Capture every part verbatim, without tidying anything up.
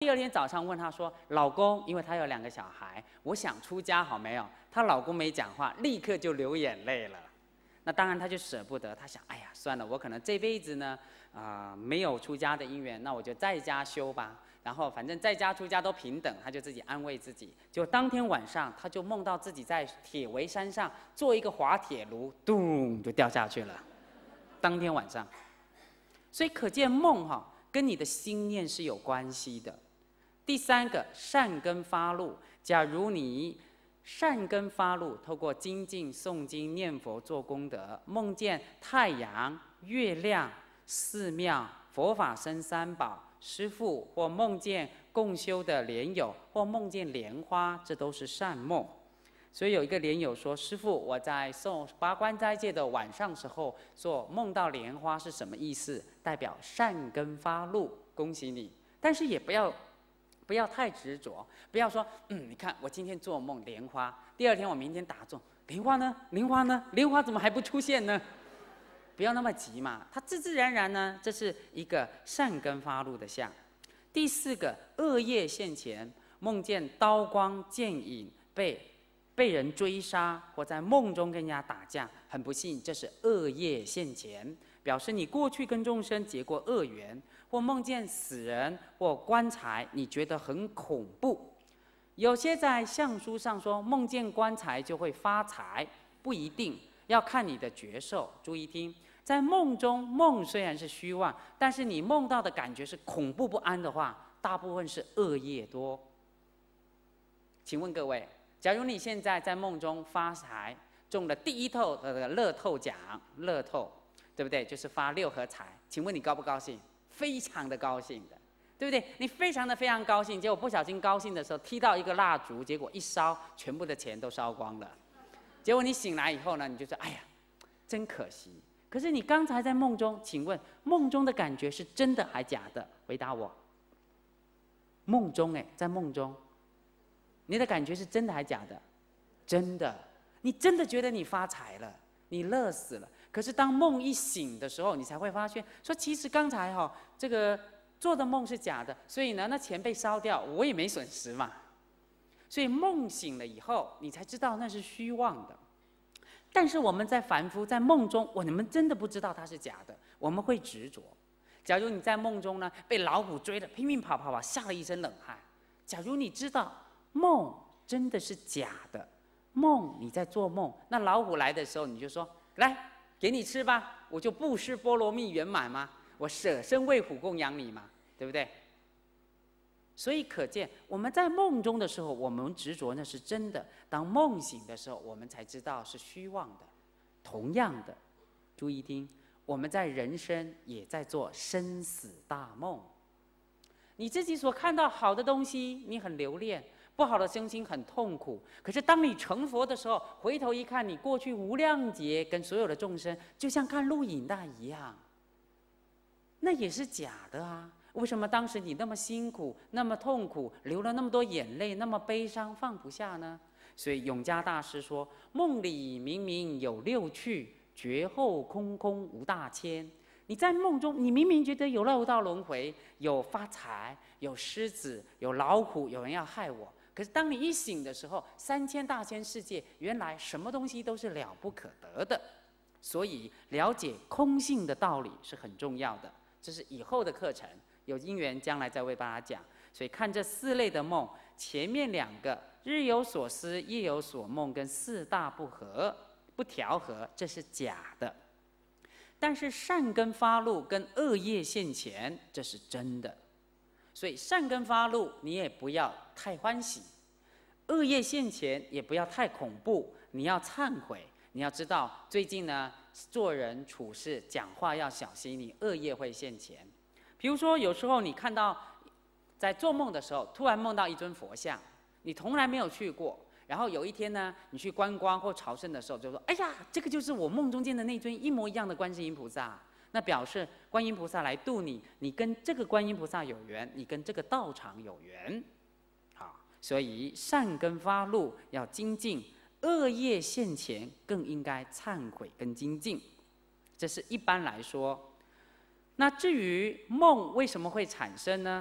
第二天早上问她说：“老公，因为她有两个小孩，我想出家，好没有？”她老公没讲话，立刻就流眼泪了。那当然，她就舍不得。她想，哎呀，算了，我可能这辈子呢，啊、呃，没有出家的因缘，那我就在家修吧。然后反正在家出家都平等，她就自己安慰自己。就当天晚上，她就梦到自己在铁围山上做一个滑铁卢，咚就掉下去了。当天晚上，所以可见梦哈、哦、跟你的心念是有关系的。第三个，善根发露。假如你善根发露，透过精进、诵经、念佛做功德，梦见太阳、月亮、寺庙、佛法僧三宝、师父，或梦见共修的莲友，或梦见莲花，这都是善梦。所以有一个莲友说：“师父，我在诵八关斋戒的晚上时候，做梦到莲花是什么意思？代表善根发露，恭喜你。但是也不要。”不要太执着，不要说，嗯，你看我今天做梦莲花，第二天我明天打坐，莲花呢？莲花呢？莲花怎么还不出现呢？不要那么急嘛，它自自然然呢，这是一个善根发露的相。第四个，恶业现前，梦见刀光剑影，被被人追杀，或在梦中跟人家打架，很不幸，这是恶业现前，表示你过去跟众生结过恶缘。或梦见死人或棺材，你觉得很恐怖。有些在相书上说梦见棺材就会发财，不一定，要看你的觉受。注意听，在梦中，梦虽然是虚妄，但是你梦到的感觉是恐怖不安的话，大部分是恶业多。请问各位，假如你现在在梦中发财，中了第一透的乐透奖，乐透，对不对？就是发六合彩，请问你高不高兴？非常的高兴的，对不对？你非常的非常高兴，结果不小心高兴的时候踢到一个蜡烛，结果一烧，全部的钱都烧光了。结果你醒来以后呢，你就说：“哎呀，真可惜。”可是你刚才在梦中，请问梦中的感觉是真的还假的？回答我。梦中哎，在梦中，你的感觉是真的还假的？真的，你真的觉得你发财了，你乐死了。可是当梦一醒的时候，你才会发现，说其实刚才哈、哦、这个做的梦是假的，所以呢，那钱被烧掉，我也没损失嘛。所以梦醒了以后，你才知道那是虚妄的。但是我们在凡夫在梦中，我们真的不知道它是假的，我们会执着。假如你在梦中呢被老虎追着拼命跑跑跑，吓了一身冷汗。假如你知道梦真的是假的，梦你在做梦，那老虎来的时候，你就说来。给你吃吧，我就布施波罗蜜圆满吗？我舍身为虎供养你嘛，对不对？所以可见我们在梦中的时候，我们执着那是真的；当梦醒的时候，我们才知道是虚妄的。同样的，注意听，我们在人生也在做生死大梦。你自己所看到好的东西，你很留恋。不好的心情很痛苦，可是当你成佛的时候，回头一看，你过去无量劫跟所有的众生，就像看录影带一样，那也是假的啊！为什么当时你那么辛苦、那么痛苦，流了那么多眼泪，那么悲伤，放不下呢？所以永嘉大师说：“梦里明明有六趣，觉后空空无大千。”你在梦中，你明明觉得有六道轮回，有发财，有狮子，有老虎，有人要害我。可是当你一醒的时候，三千大千世界，原来什么东西都是了不可得的。所以了解空性的道理是很重要的。这是以后的课程，有因缘将来再为大家讲。所以看这四类的梦，前面两个日有所思，夜有所梦，跟四大不合、不调和，这是假的。但是善根发露跟恶业现前，这是真的。所以善根发露，你也不要太欢喜；恶业现前，也不要太恐怖。你要忏悔，你要知道，最近呢，做人处事、讲话要小心，你恶业会现前。比如说，有时候你看到在做梦的时候，突然梦到一尊佛像，你从来没有去过。然后有一天呢，你去观光或朝圣的时候，就说：“哎呀，这个就是我梦中见的那尊一模一样的观世音菩萨。”那表示观音菩萨来度你，你跟这个观音菩萨有缘，你跟这个道场有缘。好，所以善根发露要精进，恶业现前更应该忏悔跟精进。这是一般来说。那至于梦为什么会产生呢？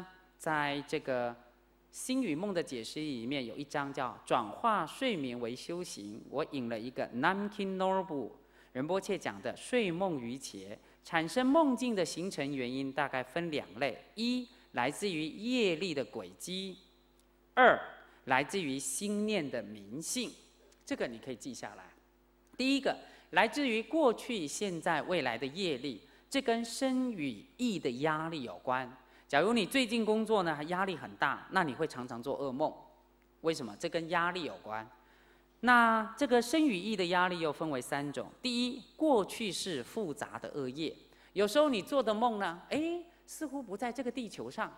在这个心与梦的解释里面有一章叫转化睡眠为修行，我引了一个 Namkhai Norbu 仁波切讲的睡梦瑜伽，产生梦境的形成原因大概分两类：一来自于业力的轨迹，二来自于心念的明性。这个你可以记下来。第一个来自于过去、现在、未来的业力，这跟身与意的压力有关。假如你最近工作呢压力很大，那你会常常做噩梦，为什么？这跟压力有关。那这个身与意的压力又分为三种：第一，过去式复杂的恶业，有时候你做的梦呢，哎，似乎不在这个地球上。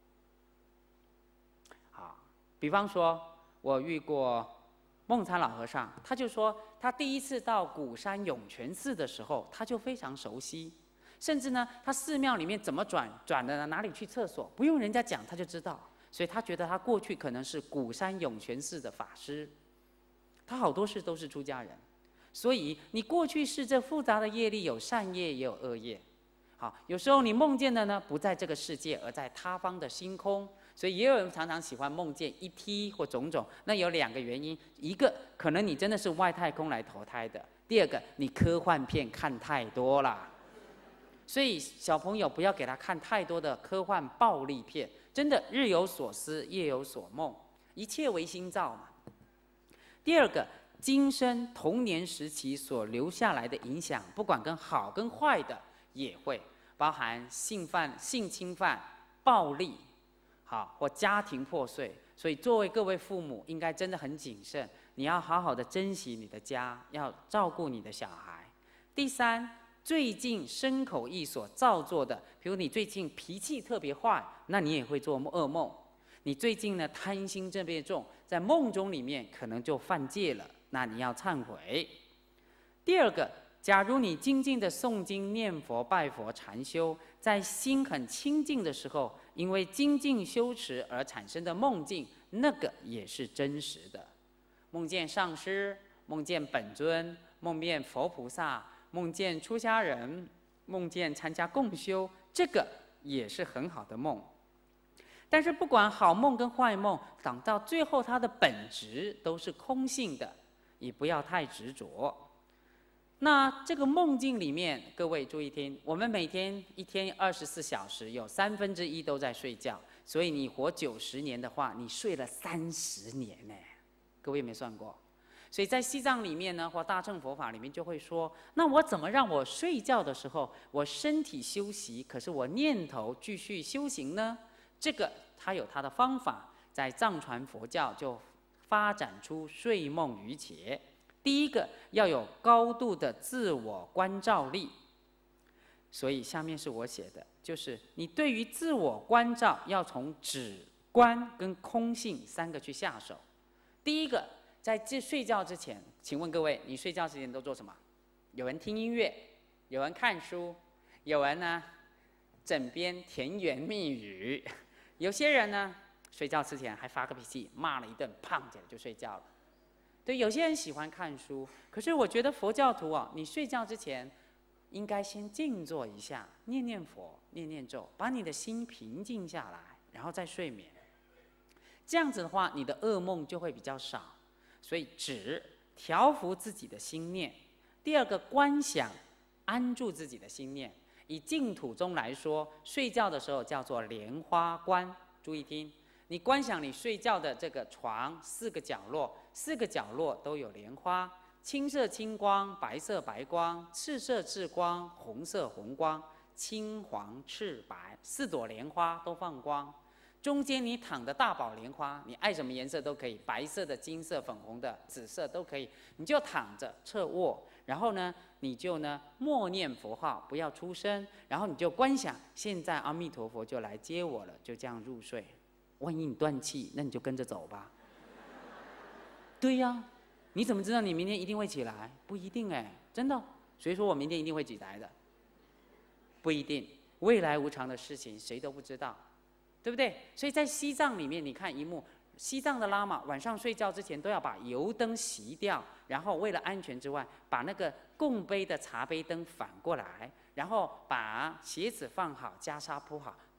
好，比方说，我遇过梦参老和尚，他就说，他第一次到鼓山涌泉寺的时候，他就非常熟悉，甚至呢，他寺庙里面怎么转，转的哪里去厕所，不用人家讲他就知道，所以他觉得他过去可能是鼓山涌泉寺的法师。他好多事都是出家人，所以你过去是这复杂的业力，有善业也有恶业。好，有时候你梦见的呢不在这个世界，而在他方的星空，所以也有人常常喜欢梦见一梯或种种。那有两个原因，一个可能你真的是外太空来投胎的，第二个你科幻片看太多了。所以小朋友不要给他看太多的科幻暴力片，真的日有所思，夜有所梦，一切为心造嘛。第二个，今生童年时期所留下来的影响，不管跟好跟坏的，也会包含性犯、性侵犯、暴力，好或家庭破碎。所以作为各位父母，应该真的很谨慎，你要好好的珍惜你的家，要照顾你的小孩。第三，最近身口意所造作的，比如你最近脾气特别坏，那你也会做噩梦。你最近呢贪心特别重，在梦中里面可能就犯戒了，那你要忏悔。第二个，假如你精进的诵经、念佛、拜佛、禅修，在心很清净的时候，因为精进修持而产生的梦境，那个也是真实的。梦见上师，梦见本尊，梦见佛菩萨，梦见出家人，梦见参加共修，这个也是很好的梦。但是不管好梦跟坏梦，等到最后它的本质都是空性的，也不要太执着。那这个梦境里面，各位注意听，我们每天一天二十四小时，有三分之一都在睡觉，所以你活九十年的话，你睡了三十年呢。各位有没有算过？所以在西藏里面呢，或大乘佛法里面就会说，那我怎么让我睡觉的时候，我身体休息，可是我念头继续修行呢？这个它有它的方法，在藏传佛教就发展出睡梦瑜伽。第一个要有高度的自我关照力，所以下面是我写的，就是你对于自我关照要从止观跟空性三个去下手。第一个，在这睡觉之前，请问各位，你睡觉之前都做什么？有人听音乐，有人看书，有人呢枕边甜言蜜语。有些人呢，睡觉之前还发个脾气，骂了一顿，胖起来就睡觉了。对，有些人喜欢看书，可是我觉得佛教徒啊，你睡觉之前应该先静坐一下，念念佛，念念咒，把你的心平静下来，然后再睡眠。这样子的话，你的噩梦就会比较少。所以止，调伏自己的心念。第二个，观想，安住自己的心念。以净土中来说，睡觉的时候叫做莲花观。注意听，你观想你睡觉的这个床四个角落，四个角落都有莲花，青色青光，白色白光，赤色赤光，红色红光，青黄赤白，四朵莲花都放光。中间你躺的大宝莲花，你爱什么颜色都可以，白色的、金色、粉红的、紫色都可以，你就躺着侧卧，然后呢，你就呢默念佛号，不要出声，然后你就观想，现在阿弥陀佛就来接我了，就这样入睡。万一你断气，那你就跟着走吧。对呀，你怎么知道你明天一定会起来？不一定哎，真的。谁说我明天一定会起来的？不一定，未来无常的事情谁都不知道。对不对？所以在西藏里面，你看一幕，西藏的喇嘛晚上睡觉之前都要把油灯熄掉，然后为了安全之外，把那个供杯的茶杯灯反过来，然后把鞋子放好，袈裟铺好，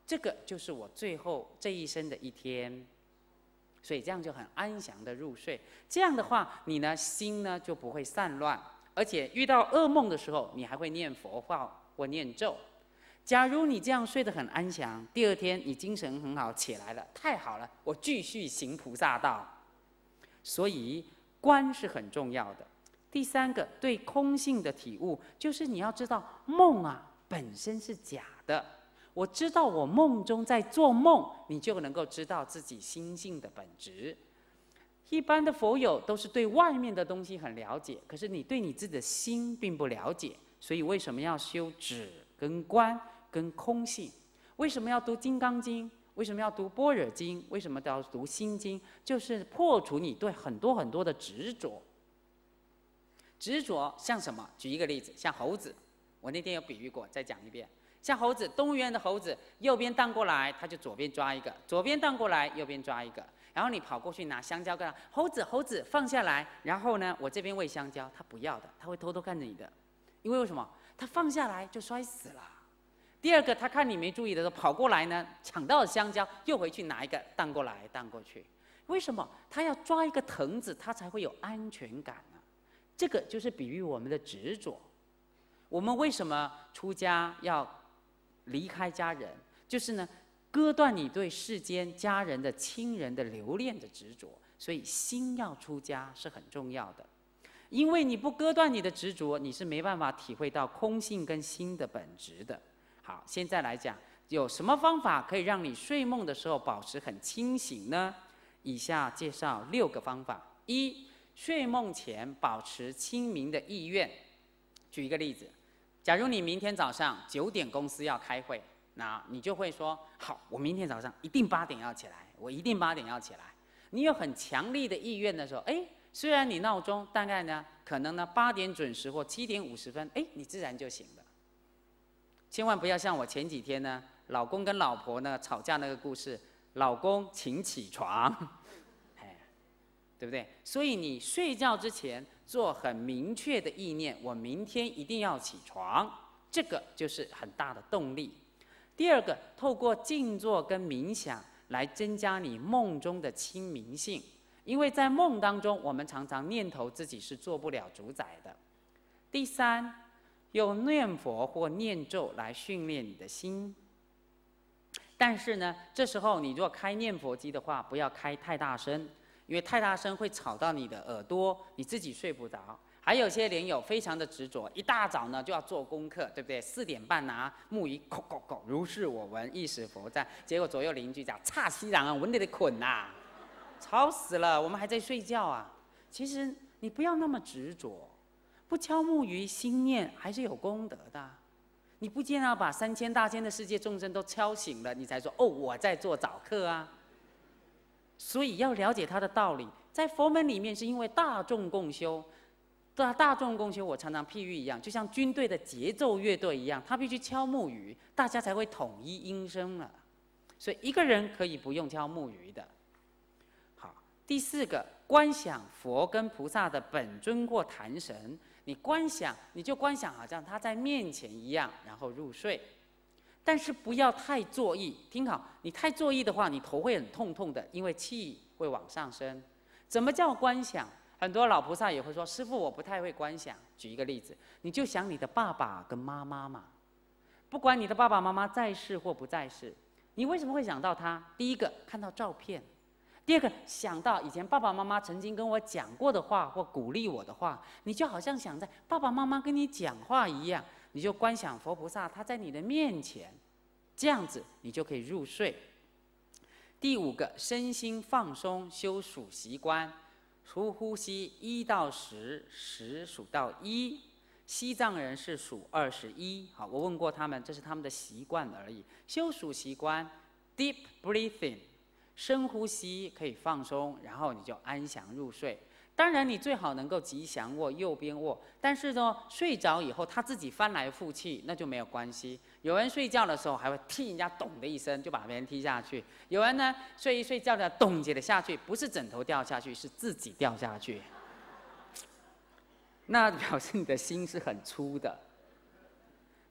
这个就是我最后这一生的一天。所以这样就很安详的入睡。这样的话，你呢心呢就不会散乱，而且遇到噩梦的时候，你还会念佛号或念咒。假如你这样睡得很安详，第二天你精神很好，起来了，太好了，我继续行菩萨道。所以观是很重要的。第三个，对空性的体悟，就是你要知道梦啊本身是假的。我知道我梦中在做梦，你就能够知道自己心性的本质。一般的佛友都是对外面的东西很了解，可是你对你自己的心并不了解。所以为什么要修止跟观跟空性？为什么要读《金刚经》？为什么要读《般若经》？为什么都要读《心经》？就是破除你对很多很多的执着。执着像什么？举一个例子，像猴子。我那天有比喻过，再讲一遍。像猴子，动物园的猴子，右边荡过来，它就左边抓一个；左边荡过来，右边抓一个。然后你跑过去拿香蕉跟它，猴子猴子放下来。然后呢，我这边喂香蕉，它不要的，它会偷偷看着你的，因为为什么？它放下来就摔死了。第二个，它看你没注意的时候跑过来呢，抢到了香蕉，又回去拿一个荡过来荡过去。为什么？它要抓一个藤子，它才会有安全感呢、啊？这个就是比喻我们的执着。我们为什么出家要离开家人？就是呢，割断你对世间家人的亲人的留恋的执着。所以心要出家是很重要的，因为你不割断你的执着，你是没办法体会到空性跟心的本质的。好，现在来讲，有什么方法可以让你睡梦的时候保持很清醒呢？以下介绍六个方法。一，睡梦前保持清明的意愿。举一个例子，假如你明天早上九点公司要开会，那你就会说：好，我明天早上一定八点要起来，我一定八点要起来。你有很强力的意愿的时候，哎，虽然你闹钟大概呢，可能呢八点准时或七点五十分，哎，你自然就醒了。千万不要像我前几天呢，老公跟老婆呢吵架那个故事，老公请起床，哎，对不对？所以你睡觉之前做很明确的意念，我明天一定要起床，这个就是很大的动力。第二个，透过静坐跟冥想来增加你梦中的清明性，因为在梦当中，我们常常念头自己是做不了主宰的。第三，用念佛或念咒来训练你的心，但是呢，这时候你如果开念佛机的话，不要开太大声，因为太大声会吵到你的耳朵，你自己睡不着。还有些莲友非常的执着，一大早呢就要做功课，对不对？四点半拿木鱼，叩叩叩，如是我闻，一时佛在。结果左右邻居讲：差西人啊，闻你的捆呐，吵死了，我们还在睡觉啊。其实你不要那么执着。不敲木鱼，心念还是有功德的。你不见要把三千大千的世界众生都敲醒了，你才说哦，我在做早课啊。所以要了解它的道理，在佛门里面是因为大众共修，大大众共修，我常常譬喻一样，就像军队的节奏乐队一样，他必须敲木鱼，大家才会统一音声了。所以一个人可以不用敲木鱼的。好，第四个，观想佛跟菩萨的本尊或坛神。你观想，你就观想好像他在面前一样，然后入睡。但是不要太坐意，听好，你太坐意的话，你头会很痛痛的，因为气会往上升。怎么叫观想？很多老菩萨也会说，师父我不太会观想。举一个例子，你就想你的爸爸跟妈妈嘛，不管你的爸爸妈妈在世或不在世，你为什么会想到他？第一个看到照片。第二个，想到以前爸爸妈妈曾经跟我讲过的话或鼓励我的话，你就好像想在爸爸妈妈跟你讲话一样，你就观想佛菩萨他在你的面前，这样子你就可以入睡。第五个，身心放松，修数息观，数呼吸一到十，十数到一。西藏人是数二十一，好，我问过他们，这是他们的习惯而已。修数息观 ，deep breathing。深呼吸可以放松，然后你就安详入睡。当然，你最好能够吉祥卧，右边卧。但是呢，睡着以后他自己翻来覆去，那就没有关系。有人睡觉的时候还会踢人家咚的一声，就把别人踢下去。有人呢，睡一睡觉的咚一的下去，不是枕头掉下去，是自己掉下去。那表示你的心是很粗的。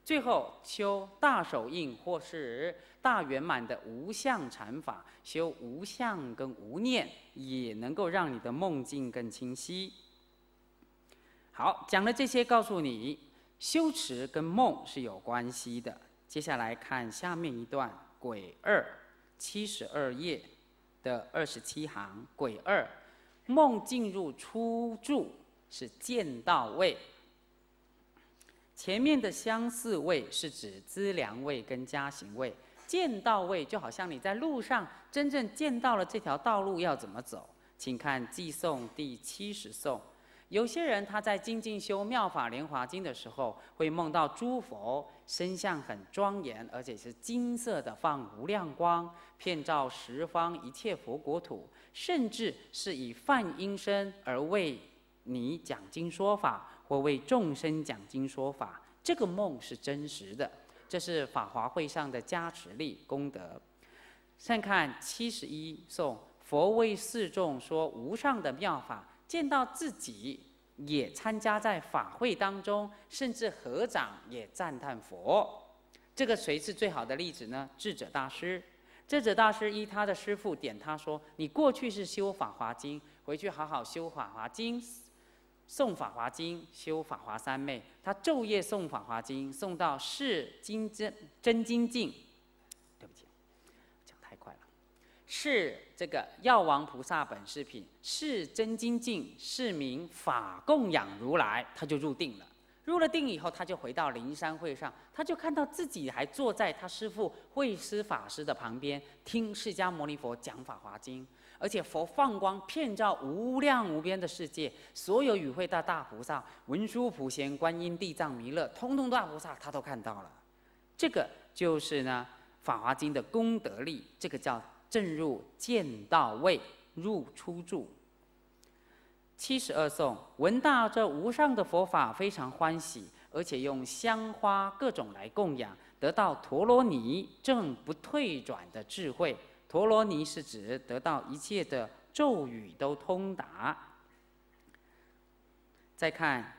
最后修大手印或是大圆满的无相禅法，修无相跟无念，也能够让你的梦境更清晰。好，讲了这些，告诉你修持跟梦是有关系的。接下来看下面一段，癸二七十二页的二十七行，癸二梦进入初住是见到位。前面的相似位是指资粮位跟加行位，见到位就好像你在路上真正见到了这条道路要怎么走。请看寄颂第七十颂。有些人他在精进修妙法莲华经的时候，会梦到诸佛身相很庄严，而且是金色的，放无量光，遍照十方一切佛国土，甚至是以梵音声而为你讲经说法，或为众生讲经说法。这个梦是真实的，这是法华会上的加持力功德。再看七十一颂，佛为四众说无上的妙法，见到自己也参加在法会当中，甚至合掌也赞叹佛。这个谁是最好的例子呢？智者大师。智者大师依他的师父点他说：“你过去是修法华经，回去好好修法华经，诵法华经，修法华三昧。他昼夜诵法华经，诵到是精真真精进。对不起，讲太快了。是这个药王菩萨本事品，是真精进，是名法供养如来，他就入定了。入了定以后，他就回到灵山会上，他就看到自己还坐在他师父慧思法师的旁边，听释迦牟尼佛讲法华经。而且佛放光遍照无量无边的世界，所有与会的大菩萨、文殊普贤、观音、地藏、弥勒，通通大菩萨他都看到了。这个就是呢《法华经》的功德力，这个叫正入见道位，入初住。七十二颂，闻到这无上的佛法，非常欢喜，而且用香花各种来供养，得到陀罗尼正不退转的智慧。陀罗尼是指得到一切的咒语都通达。再看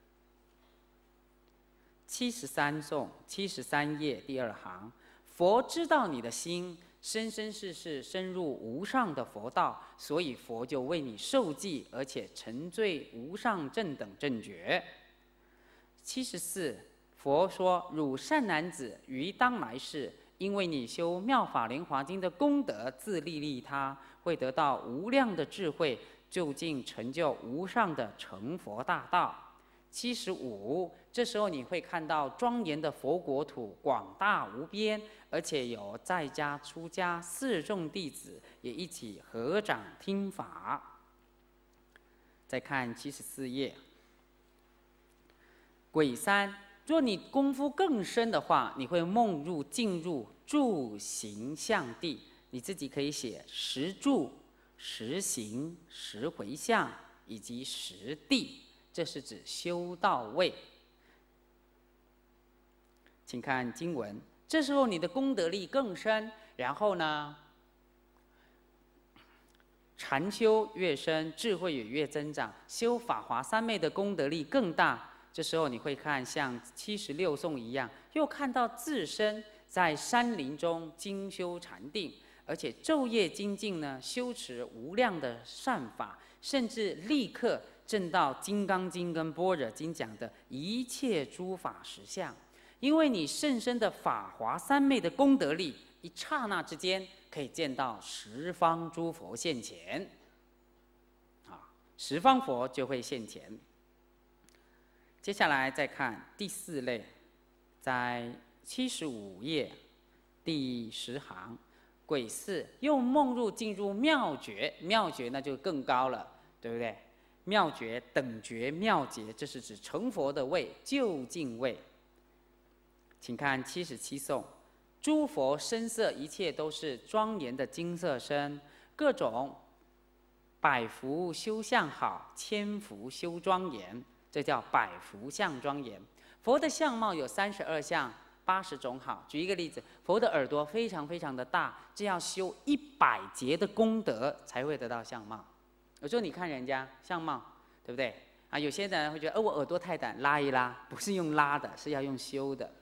七十三颂，七十三页第二行，佛知道你的心，生生世世深入无上的佛道，所以佛就为你受记，而且沉醉无上正等正觉。七十四，佛说：汝善男子，于当来世，因为你修妙法莲华经的功德，自利利他，会得到无量的智慧，究竟成就无上的成佛大道。七十五，这时候你会看到庄严的佛国土广大无边，而且有在家出家四众弟子也一起合掌听法。再看七十四页，癸三，若你功夫更深的话，你会梦入进入住行相地，你自己可以写十住、十行、十回向以及十地，这是指修到位。请看经文，这时候你的功德力更深，然后呢，禅修越深，智慧也越增长，修法华三昧的功德力更大。这时候你会看像七十六颂一样，又看到自身在山林中精修禅定，而且昼夜精进呢，修持无量的善法，甚至立刻证到《金刚经》跟《般若经》讲的一切诸法实相。因为你甚深的法华三昧的功德力，一刹那之间可以见到十方诸佛现前，啊，十方佛就会现前。接下来再看第四类，在七十五页第十行，癸巳，用梦入进入妙觉，妙觉那就更高了，对不对？妙觉、等觉、妙觉，这是指成佛的位，究竟位。请看七十七颂，诸佛身色一切都是庄严的金色身，各种百福修相好，千福修庄严，这叫百福相庄严。佛的相貌有三十二相，八十种好。举一个例子，佛的耳朵非常非常的大，这要修一百劫的功德才会得到相貌。有时候你看人家相貌，对不对？啊，有些人会觉得，呃，我耳朵太短，拉一拉，不是用拉的，是要用修的。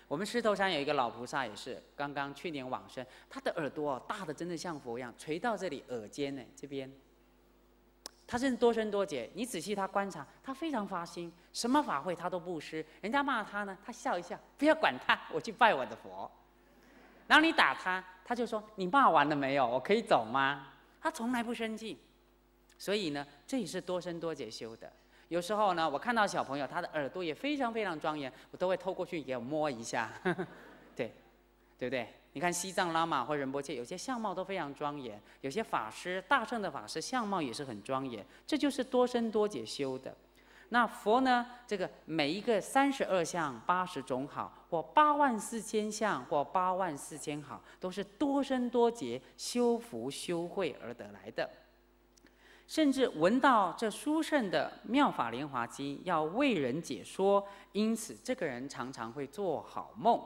我们狮头山有一个老菩萨，也是刚刚去年往生，他的耳朵、哦、大的真的像佛一样，垂到这里耳尖呢这边。他是多生多劫，你仔细他观察，他非常发心，什么法会他都布施。人家骂他呢，他笑一笑，不要管他，我去拜我的佛。然后你打他，他就说：“你骂完了没有？我可以走吗？”他从来不生气。所以呢，这也是多生多劫修的。有时候呢，我看到小朋友他的耳朵也非常非常庄严，我都会透过去给我摸一下，呵呵对，对不对？你看西藏拉玛或仁波切，有些相貌都非常庄严，有些法师大圣的法师相貌也是很庄严，这就是多生多劫修的。那佛呢，这个每一个三十二相八十种好，或八万四千相，或八万四千好，都是多生多劫修福修慧而得来的。甚至闻到这殊胜的妙法莲华经要为人解说，因此这个人常常会做好梦。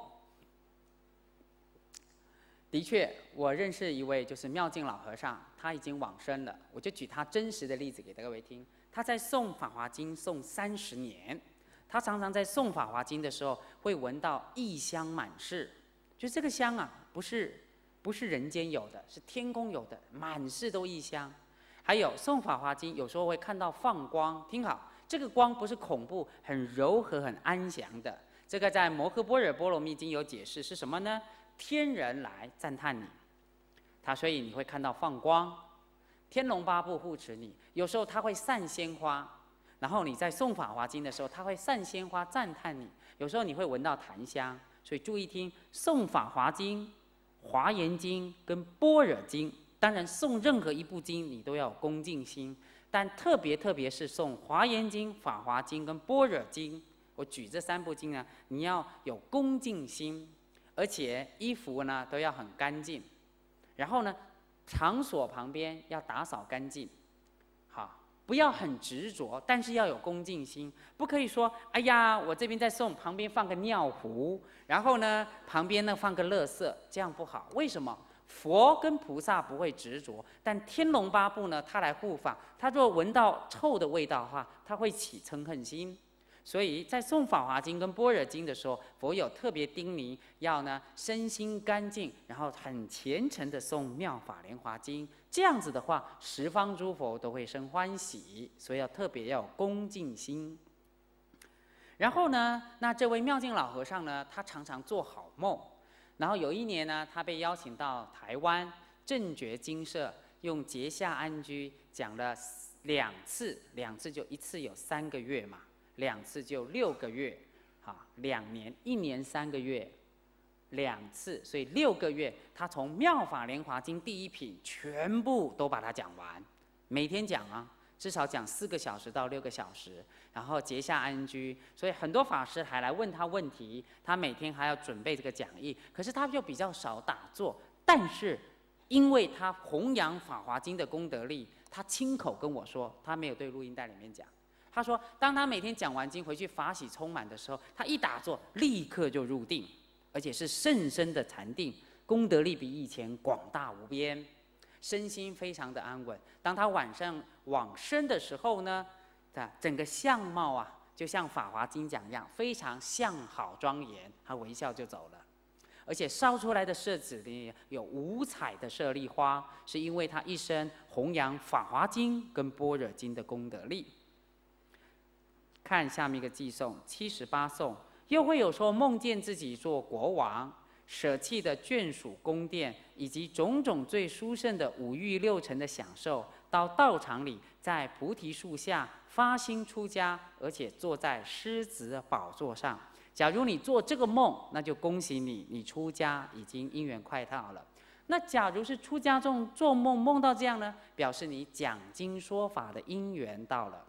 的确，我认识一位就是妙净老和尚，他已经往生了。我就举他真实的例子给各位听。他在诵《法华经》诵三十年，他常常在诵《法华经》的时候，会闻到异香满室，就这个香啊，不是不是人间有的，是天宫有的，满室都异香。还有诵《法华经》，有时候会看到放光，听好，这个光不是恐怖，很柔和、很安详的。这个在《摩诃般若波罗蜜经》有解释，是什么呢？天人来赞叹你，他所以你会看到放光，天龙八部护持你。有时候他会散鲜花，然后你在诵法华经的时候，他会散鲜花赞叹你。有时候你会闻到檀香，所以注意听，诵法华经、华严经跟般若经，当然诵任何一部经你都要有恭敬心，但特别特别是诵华严经、法华经跟般若经，我举这三部经呢，你要有恭敬心。而且衣服呢都要很干净，然后呢，场所旁边要打扫干净，好，不要很执着，但是要有恭敬心，不可以说，哎呀，我这边在诵，旁边放个尿壶，然后呢，旁边呢放个垃圾，这样不好。为什么？佛跟菩萨不会执着，但天龙八部呢，他来护法，他若闻到臭的味道的话，他会起嗔恨心。所以在诵《法华经》跟《般若经》的时候，佛有特别叮咛，要呢身心干净，然后很虔诚的诵《妙法莲华经》。这样子的话，十方诸佛都会生欢喜，所以要特别要有恭敬心。然后呢，那这位妙净老和尚呢，他常常做好梦。然后有一年呢，他被邀请到台湾正觉精舍，用结下安居讲了两次，两次就一次有三个月嘛。两次就六个月，好，两年，一年三个月，两次，所以六个月，他从《妙法莲华经》第一品全部都把它讲完，每天讲啊，至少讲四个小时到六个小时，然后结下安居，所以很多法师还来问他问题，他每天还要准备这个讲义，可是他就比较少打坐，但是因为他弘扬《法华经》的功德力，他亲口跟我说，他没有对录音带里面讲。他说，当他每天讲完经回去法喜充满的时候，他一打坐，立刻就入定，而且是甚深的禅定，功德力比以前广大无边，身心非常的安稳。当他晚上往生的时候呢，整个相貌啊，就像《法华经》讲一样，非常相好庄严，他微笑就走了。而且烧出来的舍子里有五彩的舍利花，是因为他一生弘扬《法华经》跟《般若经》的功德力。看下面一个偈颂，七十八颂，又会有说梦见自己做国王，舍弃的眷属宫殿，以及种种最殊胜的五欲六尘的享受，到道场里，在菩提树下发心出家，而且坐在狮子宝座上。假如你做这个梦，那就恭喜你，你出家已经因缘快到了。那假如是出家众做梦梦到这样呢，表示你讲经说法的因缘到了。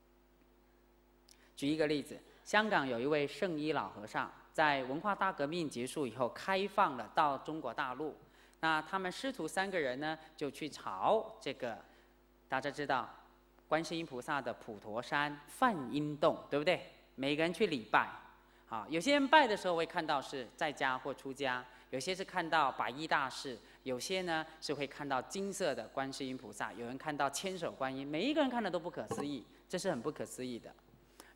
举一个例子，香港有一位圣依老和尚，在文化大革命结束以后，开放了到中国大陆。那他们师徒三个人呢，就去朝这个大家知道，观世音菩萨的普陀山梵音洞，对不对？每个人去礼拜。好，有些人拜的时候会看到是在家或出家，有些是看到百衣大士，有些呢是会看到金色的观世音菩萨，有人看到千手观音，每一个人看的都不可思议，这是很不可思议的。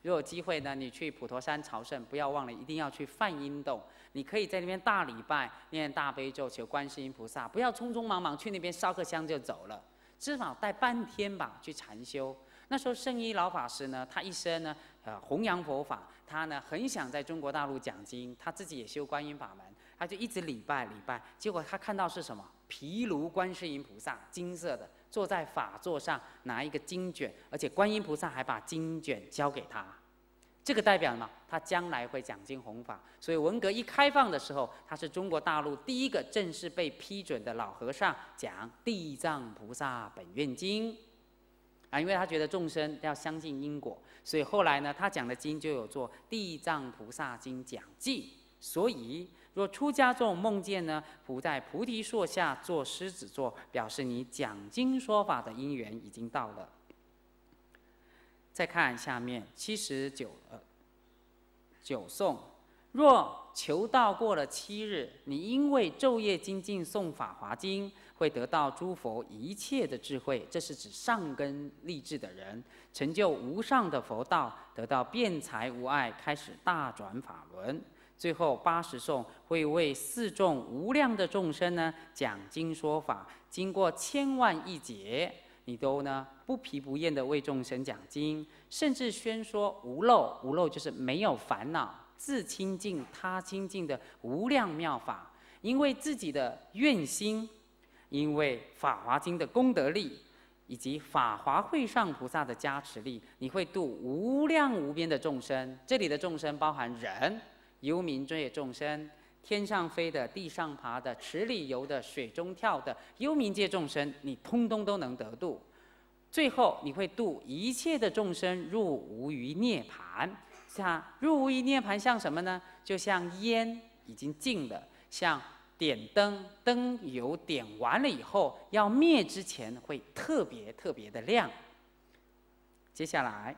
如果有机会呢，你去普陀山朝圣，不要忘了一定要去梵音洞。你可以在那边大礼拜，念大悲咒，求观世音菩萨，不要匆匆忙忙去那边烧个香就走了，至少待半天吧，去禅修。那时候圣一老法师呢，他一生呢，呃，弘扬佛法，他呢很想在中国大陆讲经，他自己也修观音法门，他就一直礼拜礼拜，结果他看到是什么？毗卢观世音菩萨，金色的，坐在法座上，拿一个经卷，而且观音菩萨还把经卷交给他。这个代表什么？他将来会讲经弘法。所以文革一开放的时候，他是中国大陆第一个正式被批准的老和尚讲《地藏菩萨本愿经》啊，因为他觉得众生要相信因果，所以后来呢，他讲的经就有做《地藏菩萨经讲记》。所以，若出家众梦见呢，菩在菩提树下做狮子座，表示你讲经说法的因缘已经到了。再看下面七十九呃九颂，若求道过了七日，你因为昼夜精进诵法华经，会得到诸佛一切的智慧。这是指上根立志的人，成就无上的佛道，得到辩才无碍，开始大转法轮。最后八十颂会为四众无量的众生呢讲经说法，经过千万亿劫。你都呢不疲不厌地为众生讲经，甚至宣说无漏，无漏就是没有烦恼，自清净他清净的无量妙法。因为自己的愿心，因为法华经的功德力，以及法华会上菩萨的加持力，你会度无量无边的众生。这里的众生包含人、游民这些众生，天上飞的、地上爬的、池里游的、水中跳的，幽冥界众生，你通通都能得度。最后，你会度一切的众生入无余涅盘。像入无余涅盘像什么呢？就像烟已经尽了，像点灯，灯油点完了以后，要灭之前会特别特别的亮。接下来，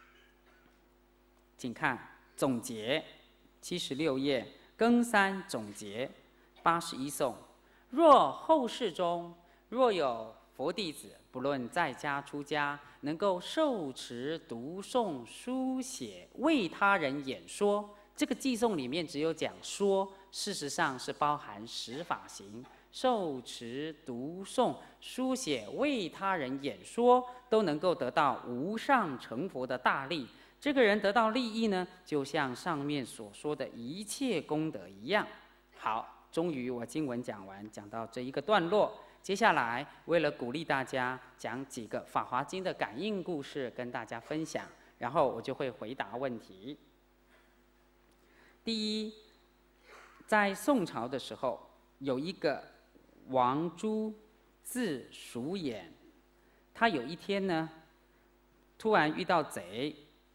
请看总结，七十六页。庚三总结八十一颂：若后世中若有佛弟子，不论在家出家，能够受持读诵书写为他人演说，这个偈颂里面只有讲说，事实上是包含十法行。受持读诵书写为他人演说，都能够得到无上成佛的大利。这个人得到利益呢，就像上面所说的一切功德一样。好，终于我经文讲完，讲到这一个段落。接下来，为了鼓励大家，讲几个《法华经》的感应故事跟大家分享，然后我就会回答问题。第一，在宋朝的时候，有一个王朱，字叔衍，他有一天呢，突然遇到贼。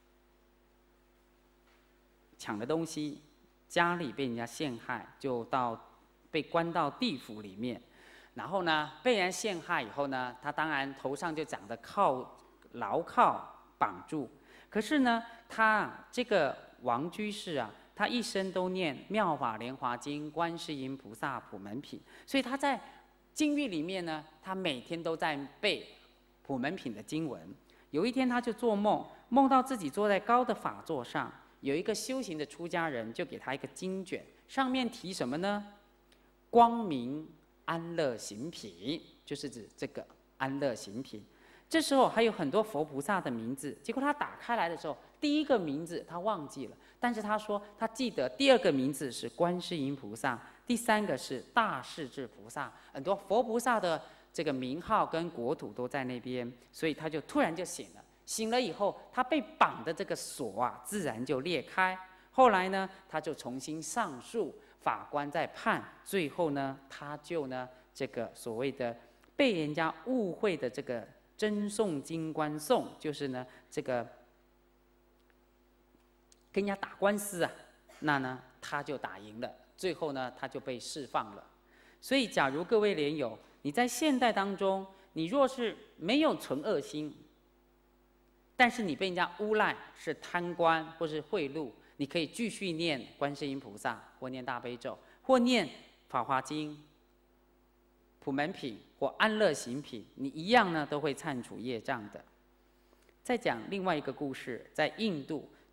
抢了东西，家里被人家陷害，就到被关到地府里面。然后呢，被人陷害以后呢，他当然头上就长得靠牢靠绑住。可是呢，他这个王居士啊，他一生都念《妙法莲华经》《观世音菩萨普门品》，所以他在经狱里面呢，他每天都在背普门品的经文。有一天，他就做梦，梦到自己坐在高的法座上。有一个修行的出家人，就给他一个经卷，上面提什么呢？光明安乐行品，就是指这个安乐行品。这时候还有很多佛菩萨的名字，结果他打开来的时候，第一个名字他忘记了，但是他说他记得第二个名字是观世音菩萨，第三个是大势至菩萨，很多佛菩萨的这个名号跟国土都在那边，所以他就突然就醒了。醒了以后，他被绑的这个锁啊，自然就裂开。后来呢，他就重新上诉，法官在判，最后呢，他就呢，这个所谓的被人家误会的这个真诵经官诵，就是呢，这个跟人家打官司啊，那呢，他就打赢了，最后呢，他就被释放了。所以，假如各位莲友，你在现代当中，你若是没有存恶心，但是你被人家诬赖是贪官或是贿赂，你可以继续念观世音菩萨，或念大悲咒，或念法华经、普门品或安乐行品，你一样呢都会忏除业障的。再讲另外一个故事，在印度，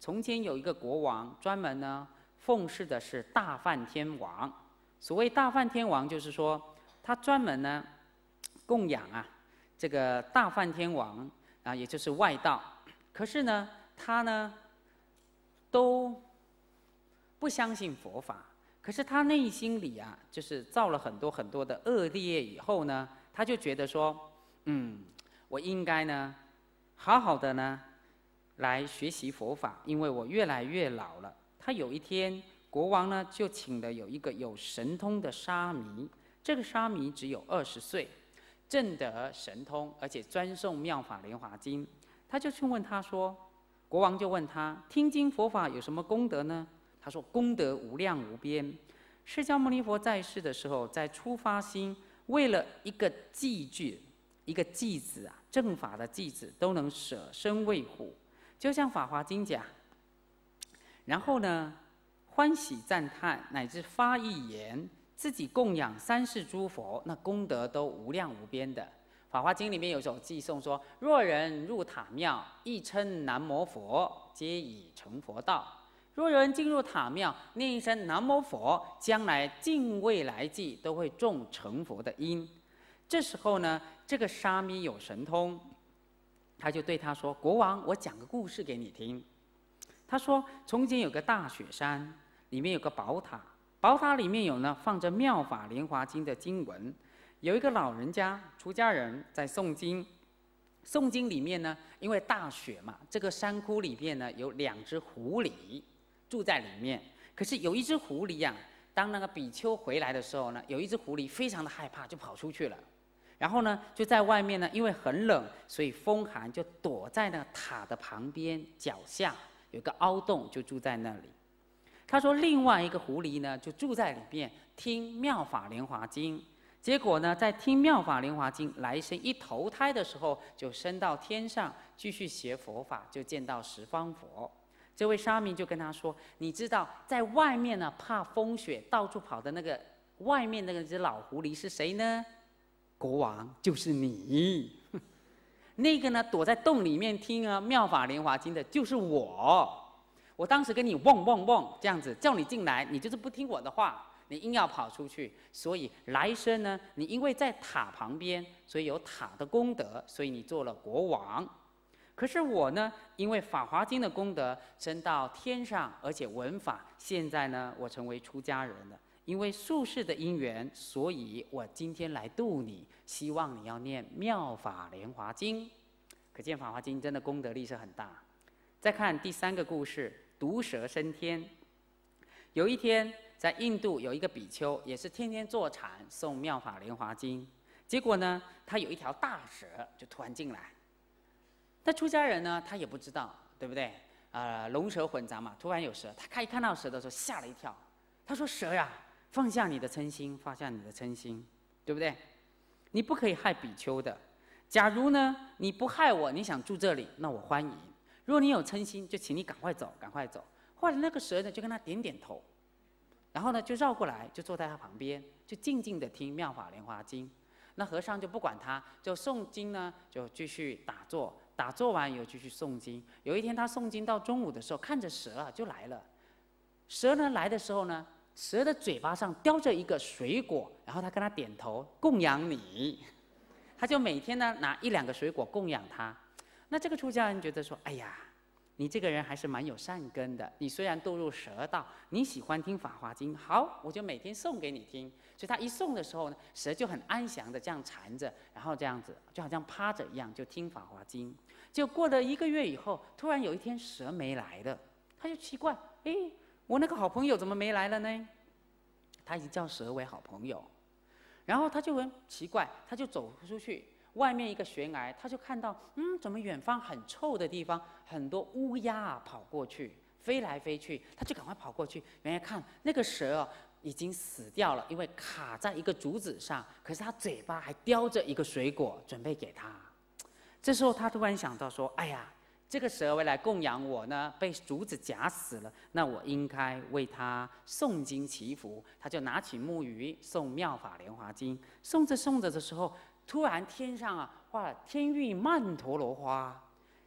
从前有一个国王，专门呢奉侍的是大梵天王。所谓大梵天王，就是说他专门呢供养啊这个大梵天王啊，也就是外道。可是呢，他呢都不相信佛法。可是他内心里啊，就是造了很多很多的恶业以后呢，他就觉得说，嗯，我应该呢好好的呢来学习佛法，因为我越来越老了。他有一天，国王呢就请了有一个有神通的沙弥，这个沙弥只有二十岁，证得神通，而且专诵妙法莲华经。他就去问他说，国王就问他，听经佛法有什么功德呢？他说功德无量无边。释迦牟尼佛在世的时候，在初发心，为了一个偈句，一个偈子啊，正法的偈子都能舍身为虎。就像《法华经》讲，然后呢，欢喜赞叹，乃至发意言，自己供养三世诸佛，那功德都无量无边的。《法华经》里面有一首偈颂说：若人入塔庙，一称南无佛，皆已成佛道。若有人进入塔庙，念一声南无佛，将来尽未来际都会种成佛的因。这时候呢，这个沙弥有神通，他就对他说：国王，我讲个故事给你听。他说，从前有个大雪山，里面有个宝塔，宝塔里面有呢放着妙法莲华经的经文。有一个老人家，出家人在诵经，诵经里面呢，因为大雪嘛，这个山窟里面呢有两只狐狸住在里面。可是有一只狐狸呀、啊，当那个比丘回来的时候呢，有一只狐狸非常的害怕，就跑出去了。然后呢，就在外面呢，因为很冷，所以风寒，就躲在那个塔的旁边脚下有个凹洞，就住在那里。他说，另外一个狐狸呢，就住在里面听妙法莲华经。结果呢，在听妙法莲华经，来生一投胎的时候，就升到天上，继续学佛法，就见到十方佛。这位沙弥就跟他说：“你知道，在外面呢，怕风雪到处跑的那个外面那个只老狐狸是谁呢？国王，就是你。那个呢，躲在洞里面听啊妙法莲华经的，就是我。我当时跟你嗡嗡嗡这样子叫你进来，你就是不听我的话。”你硬要跑出去，所以来生呢，你因为在塔旁边，所以有塔的功德，所以你做了国王。可是我呢，因为《法华经》的功德，升到天上，而且闻法。现在呢，我成为出家人了。因为宿世的因缘，所以我今天来度你，希望你要念《妙法莲华经》。可见《法华经》真的功德力是很大。再看第三个故事，毒蛇升天。有一天，在印度有一个比丘，也是天天坐禅诵妙法莲华经。结果呢，他有一条大蛇就突然进来。那出家人呢，他也不知道，对不对？呃，龙蛇混杂嘛，突然有蛇，他一看到蛇的时候吓了一跳。他说：“蛇呀，放下你的嗔心，放下你的嗔心，对不对？你不可以害比丘的。假如呢，你不害我，你想住这里，那我欢迎。如果你有嗔心，就请你赶快走，赶快走。”后来那个蛇呢，就跟他点点头。然后呢，就绕过来，就坐在他旁边，就静静地听《妙法莲华经》。那和尚就不管他，就诵经呢，就继续打坐，打坐完又继续诵经。有一天他诵经到中午的时候，看着蛇啊就来了。蛇呢来的时候呢，蛇的嘴巴上叼着一个水果，然后他跟他点头供养你。他就每天呢拿一两个水果供养他。那这个出家人觉得说，哎呀，你这个人还是蛮有善根的。你虽然堕入蛇道，你喜欢听《法华经》，好，我就每天诵给你听。所以他一诵的时候呢，蛇就很安详的这样缠着，然后这样子就好像趴着一样，就听《法华经》。就过了一个月以后，突然有一天蛇没来了，他就奇怪，哎，我那个好朋友怎么没来了呢？他已经叫蛇为好朋友，然后他就很奇怪，他就走出去。外面一个悬崖，他就看到，嗯，怎么远方很臭的地方，很多乌鸦啊跑过去，飞来飞去，他就赶快跑过去。原来看那个蛇哦，已经死掉了，因为卡在一个竹子上，可是他嘴巴还叼着一个水果，准备给他。这时候他突然想到说，哎呀，这个蛇为来供养我呢，被竹子夹死了，那我应该为他诵经祈福。他就拿起木鱼诵妙法莲华经，诵着诵着的时候，突然天上啊画了天域曼陀罗花，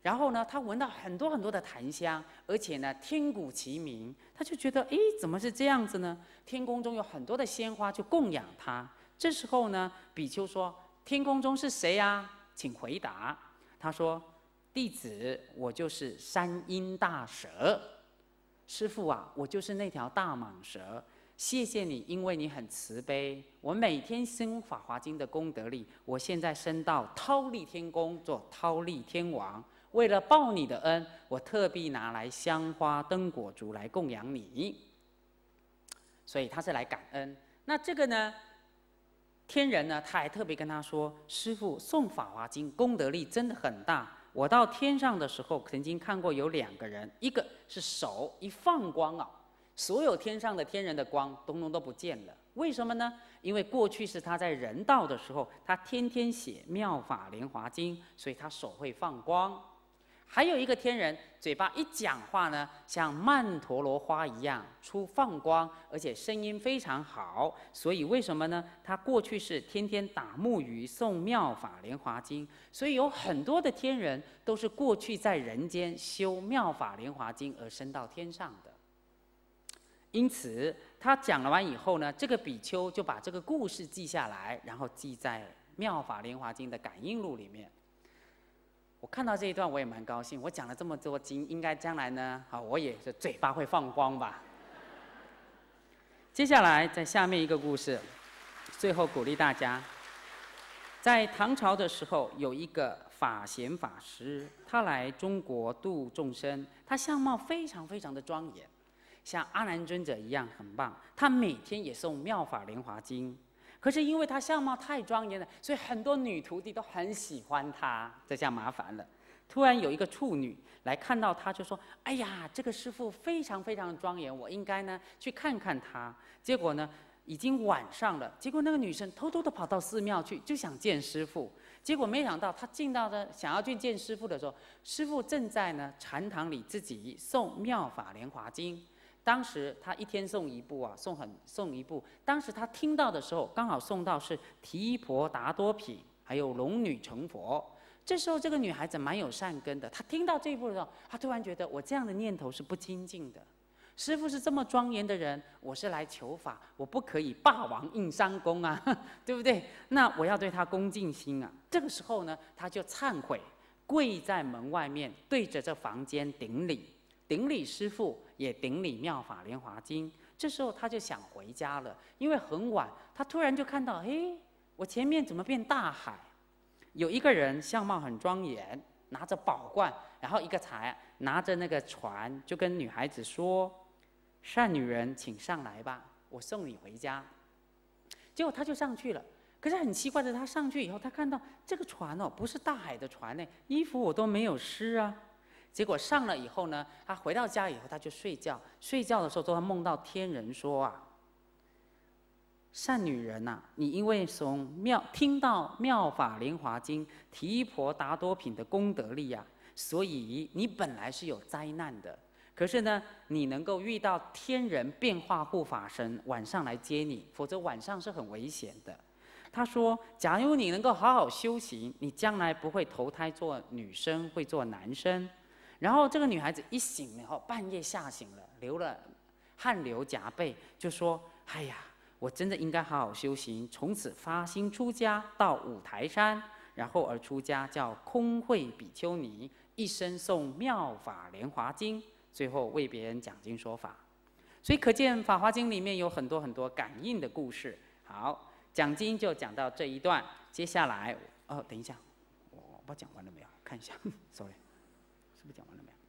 然后呢，他闻到很多很多的檀香，而且呢，天鼓齐鸣，他就觉得，哎，怎么是这样子呢？天空中有很多的鲜花，就供养他。这时候呢，比丘说：“天空中是谁呀？请回答。”他说：“弟子，我就是山阴大蛇。师父啊，我就是那条大蟒蛇。谢谢你，因为你很慈悲。我每天生《法华经》的功德力，我现在升到忉利天宫做忉利天王。为了报你的恩，我特地拿来香花灯果烛来供养你。所以他是来感恩。那这个呢？”天人呢，他还特别跟他说：“师父诵《法华经》功德力真的很大。我到天上的时候，曾经看过有两个人，一个是手一放光啊，所有天上的天人的光通通都不见了。为什么呢？因为过去是他在人道的时候，他天天写《妙法莲华经》，所以他手会放光。还有一个天人，嘴巴一讲话呢，像曼陀罗花一样出放光，而且声音非常好。所以为什么呢？他过去是天天打木鱼诵妙法莲华经，所以有很多的天人都是过去在人间修妙法莲华经而升到天上的。因此，他讲了完以后呢，这个比丘就把这个故事记下来，然后记在妙法莲华经的感应录里面。我看到这一段，我也蛮高兴。我讲了这么多经，应该将来呢，啊，我也是嘴巴会放光吧。接下来，在下面一个故事，最后鼓励大家，在唐朝的时候，有一个法贤法师，他来中国度众生，他相貌非常非常的庄严，像阿难尊者一样很棒。他每天也诵《妙法莲华经》。可是因为他相貌太庄严了，所以很多女徒弟都很喜欢他，这下麻烦了。突然有一个处女来看到他，就说：“哎呀，这个师父非常非常庄严，我应该呢去看看他。”结果呢，已经晚上了，结果那个女生偷偷的跑到寺庙去，就想见师父。结果没想到，她进到的想要去见师父的时候，师父正在呢禅堂里自己诵《妙法莲华经》。当时他一天诵一部啊，诵很诵一部。当时他听到的时候，刚好诵到是提婆达多品，还有龙女成佛。这时候这个女孩子蛮有善根的，她听到这一部的时候，她突然觉得我这样的念头是不清净的。师父是这么庄严的人，我是来求法，我不可以霸王硬上弓啊，对不对？那我要对他恭敬心啊。这个时候呢，他就忏悔，跪在门外面，对着这房间顶礼。顶礼师父，也顶礼妙法莲华经。这时候他就想回家了，因为很晚，他突然就看到，哎，我前面怎么变大海？有一个人相貌很庄严，拿着宝冠，然后一个才拿着那个船，就跟女孩子说：“善女人，请上来吧，我送你回家。”结果他就上去了。可是很奇怪的，他上去以后，他看到这个船哦，不是大海的船呢，衣服我都没有湿啊。结果上了以后呢，他回到家以后，他就睡觉。睡觉的时候，都他梦到天人说啊：“善女人呐、啊，你因为从妙听到妙法莲华经提婆达多品的功德力啊，所以你本来是有灾难的。可是呢，你能够遇到天人变化护法神晚上来接你，否则晚上是很危险的。”他说：“假如你能够好好修行，你将来不会投胎做女生，会做男生。”然后这个女孩子一醒以后，半夜吓醒了，流了汗流浃背，就说：“哎呀，我真的应该好好修行，从此发心出家，到五台山，然后而出家，叫空慧比丘尼，一生诵妙法莲华经，最后为别人讲经说法。”所以可见《法华经》里面有很多很多感应的故事。好，讲经就讲到这一段，接下来哦，等一下，我我讲完了没有？看一下，sorry。是不是讲完了没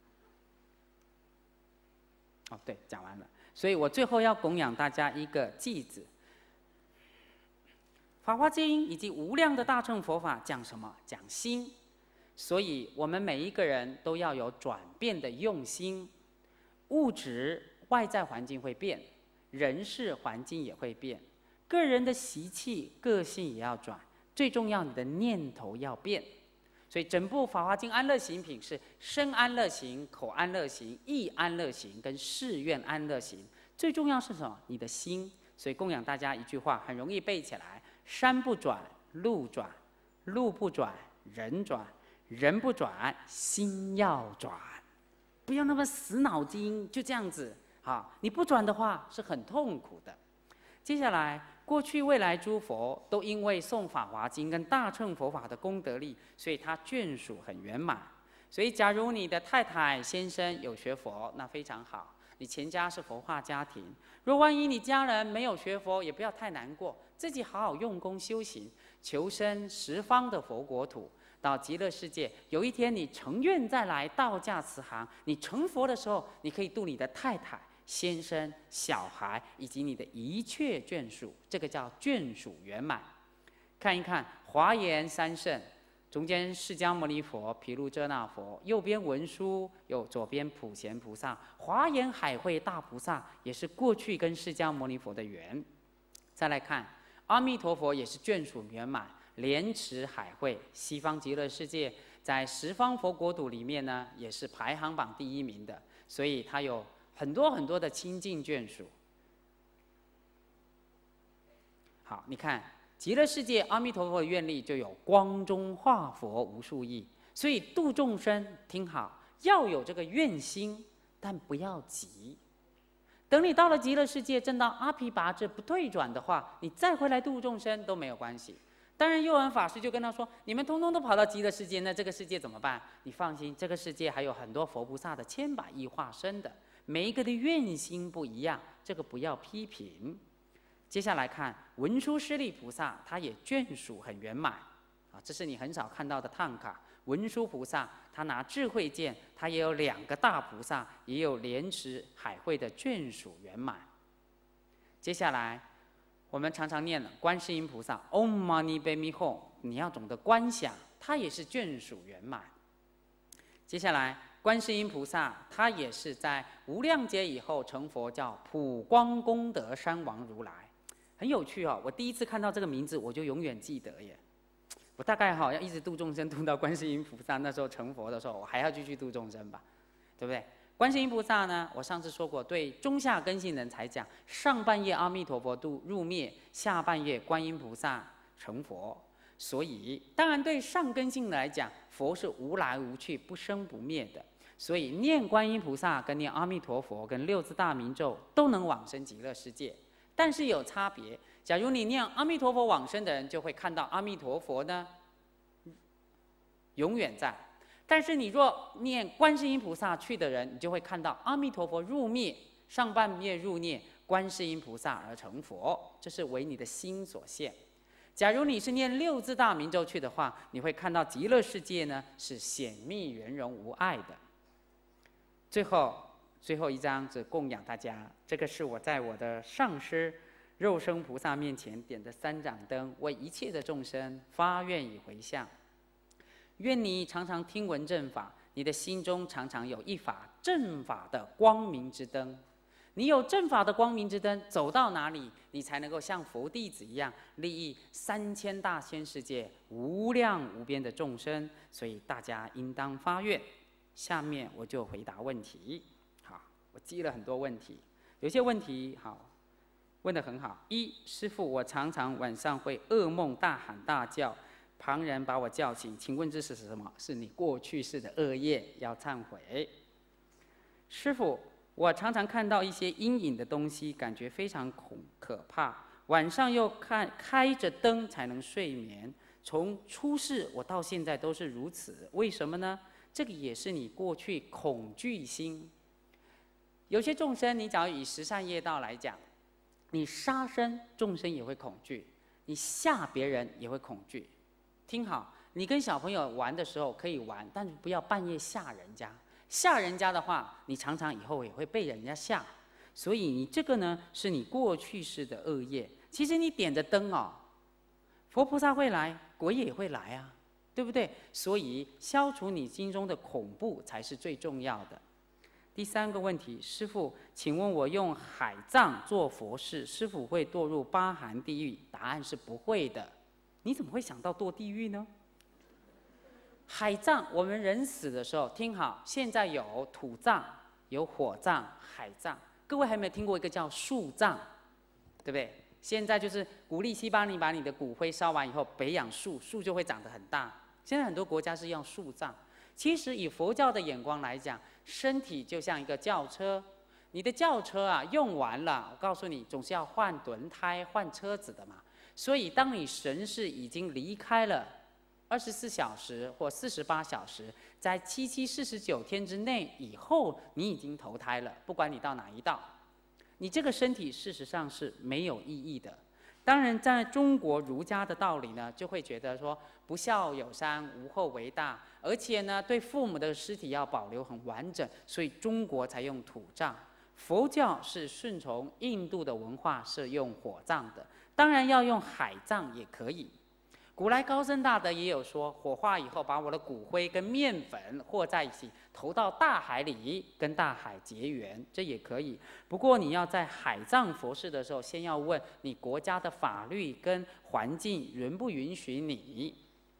有？哦，对，讲完了。所以我最后要供养大家一个偈子。法华经以及无量的大乘佛法讲什么？讲心。所以我们每一个人都要有转变的用心。物质外在环境会变，人事环境也会变，个人的习气、个性也要转。最重要，你的念头要变。所以整部《法华经》安乐行品是身安乐行、口安乐行、意安乐行跟誓愿安乐行。最重要是什么？你的心。所以供养大家一句话，很容易背起来：山不转路转，路不转人转， 人不转，心要转，不要那么死脑筋，就这样子。好，你不转的话是很痛苦的。接下来，过去未来诸佛都因为诵《法华经》跟大乘佛法的功德力，所以他眷属很圆满。所以，假如你的太太、先生有学佛，那非常好，你全家是佛化家庭。若万一你家人没有学佛，也不要太难过，自己好好用功修行，求生十方的佛国土。到极乐世界，有一天你成愿再来道驾慈航，你成佛的时候，你可以度你的太太、先生、小孩以及你的一切眷属，这个叫眷属圆满。看一看华严三圣，中间释迦牟尼佛、毗卢遮那佛，右边文殊，有左边普贤菩萨，华严海会大菩萨也是过去跟释迦牟尼佛的缘。再来看阿弥陀佛，也是眷属圆满。莲池海会，西方极乐世界，在十方佛国土里面呢，也是排行榜第一名的，所以它有很多很多的亲近眷属。好，你看极乐世界阿弥陀佛的愿力就有光中化佛无数亿，所以度众生，听好，要有这个愿心，但不要急。等你到了极乐世界，证到阿毗跋致不退转的话，你再回来度众生都没有关系。当然，佑恩法师就跟他说：“你们通通都跑到极乐世界，那这个世界怎么办？你放心，这个世界还有很多佛菩萨的千百亿化身的，每一个的愿心不一样，这个不要批评。”接下来看文殊师利菩萨，他也眷属很圆满啊，这是你很少看到的唐卡。文殊菩萨他拿智慧剑，他也有两个大菩萨，也有莲池海会的眷属圆满。接下来。我们常常念了观世音菩萨 Om Mani Padme Hum， 你要懂得观想，它也是眷属圆满。接下来，观世音菩萨他也是在无量劫以后成佛，叫普光功德山王如来，很有趣哦。我第一次看到这个名字，我就永远记得耶。我大概哈要一直度众生，度到观世音菩萨那时候成佛的时候，我还要继续度众生吧，对不对？观世音菩萨呢，我上次说过，对中下根性人才讲，上半夜阿弥陀佛度入灭，下半夜观音菩萨成佛。所以，当然对上根性来讲，佛是无来无去、不生不灭的。所以念观音菩萨跟念阿弥陀佛跟六字大明咒都能往生极乐世界，但是有差别。假如你念阿弥陀佛往生的人，就会看到阿弥陀佛呢，永远在。但是你若念观世音菩萨去的人，你就会看到阿弥陀佛入灭，上半夜入灭，观世音菩萨而成佛，这是为你的心所现。假如你是念六字大明咒去的话，你会看到极乐世界呢是显密圆融无碍的。最后最后一张是供养大家，这个是我在我的上师肉身菩萨面前点的三盏灯，为一切的众生发愿以回向。愿你常常听闻正法，你的心中常常有一法正法的光明之灯。你有正法的光明之灯，走到哪里，你才能够像佛弟子一样，利益三千大千世界无量无边的众生。所以大家应当发愿。下面我就回答问题。好，我记了很多问题，有些问题好问得很好。一，师父，我常常晚上会噩梦大喊大叫。旁人把我叫醒，请问这是什么？是你过去世的恶业，要忏悔。师父，我常常看到一些阴影的东西，感觉非常恐可怕。晚上又看开着灯才能睡眠，从出世我到现在都是如此，为什么呢？这个也是你过去恐惧心。有些众生，你假如以十善业道来讲，你杀生，众生也会恐惧；你吓别人也会恐惧。听好，你跟小朋友玩的时候可以玩，但是不要半夜吓人家。吓人家的话，你常常以后也会被人家吓。所以你这个呢，是你过去世的恶业。其实你点着灯哦，佛菩萨会来，鬼也会来啊，对不对？所以消除你心中的恐怖才是最重要的。第三个问题，师父，请问我用海藏做佛事，是否会堕入八寒地狱？答案是不会的。你怎么会想到堕地狱呢？海葬，我们人死的时候，听好，现在有土葬、有火葬、海葬。各位还没有听过一个叫树葬，对不对？现在就是鼓励西巴尼把你的骨灰烧完以后，培养树，树就会长得很大。 现在很多国家是用树葬。其实以佛教的眼光来讲，身体就像一个轿车，你的轿车啊用完了，我告诉你，总是要换轮胎、换车子的嘛。所以当你神识已经离开了二十四小时或四十八小时，在七七四十九天之内以后，你已经投胎了，不管你到哪一道，你这个身体事实上是没有意义的。当然，在中国儒家的道理呢，就会觉得说不孝有三，无后为大，而且呢，对父母的尸体要保留很完整，所以中国才用土葬。佛教是顺从印度的文化，是用火葬的，当然要用海葬也可以。古来高僧大德也有说，火化以后把我的骨灰跟面粉和在一起，投到大海里，跟大海结缘，这也可以。不过你要在海葬佛事的时候，先要问你国家的法律跟环境允不允许你。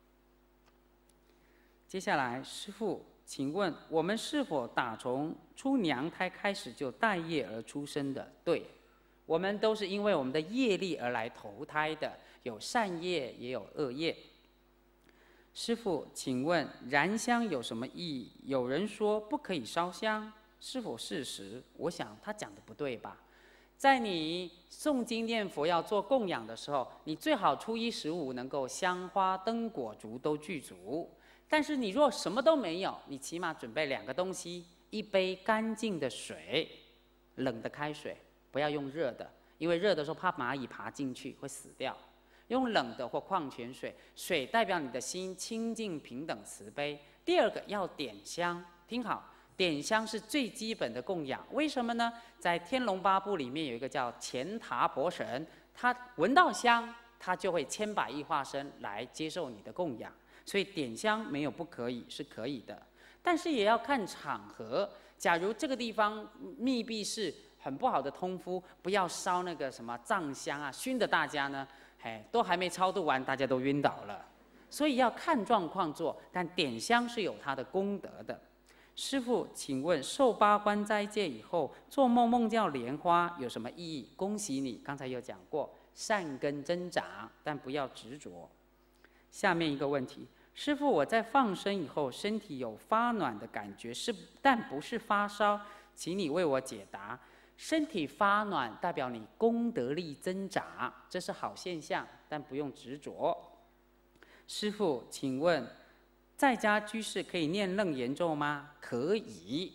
接下来，师父，请问我们是否打从出娘胎开始就带业而出生的？对，我们都是因为我们的业力而来投胎的。有善业也有恶业。师父，请问燃香有什么意义？有人说不可以烧香，是否事实？我想他讲的不对吧？在你诵经念佛要做供养的时候，你最好初一十五能够香花灯果烛都具足。但是你若什么都没有，你起码准备两个东西：一杯干净的水，冷的开水，不要用热的，因为热的时候怕蚂蚁爬进去会死掉。用冷的或矿泉水，水代表你的心清净平等慈悲。第二个要点香，听好，点香是最基本的供养。为什么呢？在《天龙八部》里面有一个叫乾闼婆神，他闻到香，他就会千百亿化身来接受你的供养。所以点香没有不可以，是可以的，但是也要看场合。假如这个地方密闭室很不好的通风，不要烧那个什么藏香啊，熏得大家呢。哎，都还没超度完，大家都晕倒了，所以要看状况做，但点香是有它的功德的。师父，请问受八关斋戒以后，做梦梦见莲花有什么意义？恭喜你，刚才有讲过，善根增长，但不要执着。下面一个问题，师父，我在放生以后，身体有发暖的感觉，是但不是发烧，请你为我解答。身体发暖代表你功德力增长，这是好现象，但不用执着。师父，请问在家居士可以念楞严咒吗？可以。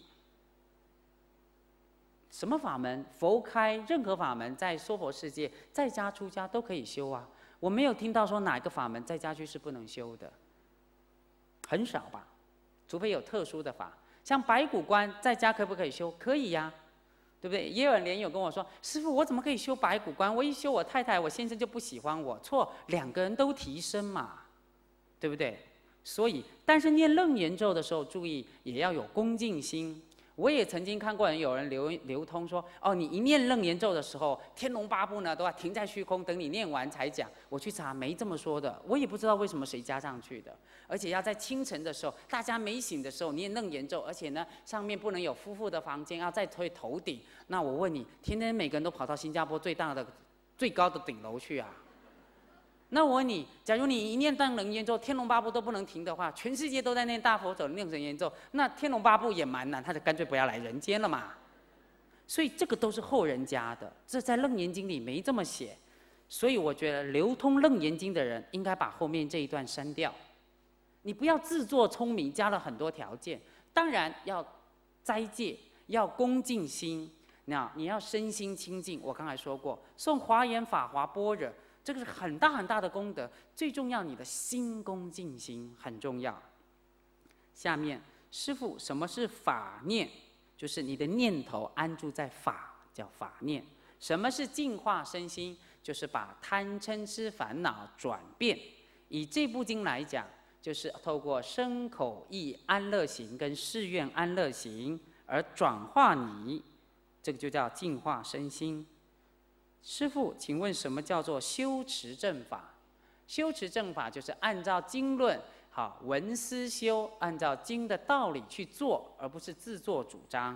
什么法门？佛开任何法门，在娑婆世界，在家出家都可以修啊。我没有听到说哪一个法门在家居士不能修的，很少吧？除非有特殊的法，像白骨观，在家可不可以修？可以呀、啊。对不对？也有人莲友跟我说：“师父，我怎么可以修白骨观？我一修我太太，我先生就不喜欢我。”错，两个人都提升嘛，对不对？所以，但是念楞严咒的时候，注意也要有恭敬心。我也曾经看过人有人流流通说：“哦，你一念楞严咒的时候，天龙八部呢都要停在虚空，等你念完才讲。”我去查，没这么说的。我也不知道为什么谁加上去的。而且要在清晨的时候，大家没醒的时候念楞严咒，而且呢，上面不能有夫妇的房间，要再推头顶。那我问你，天天每个人都跑到新加坡最大的、最高的顶楼去啊？那我问你，假如你一念当楞严咒，天龙八部都不能停的话，全世界都在念大佛手念楞严咒，那天龙八部也蛮难，他就干脆不要来人间了嘛。所以这个都是后人加的，这在楞严经里没这么写。所以我觉得流通楞严经的人应该把后面这一段删掉。你不要自作聪明，加了很多条件。当然要斋戒，要恭敬心，那你要身心清净。我刚才说过，诵华严法华般若，这个是很大很大的功德。最重要，你的心恭敬心很重要。下面，师父，什么是法念？就是你的念头安住在法，叫法念。什么是净化身心？就是把贪嗔痴烦恼转变。以这部经来讲，就是透过身口意安乐行跟誓愿安乐行而转化你，这个就叫净化身心。师父，请问什么叫做修持正法？修持正法就是按照经论，好闻思修，按照经的道理去做，而不是自作主张。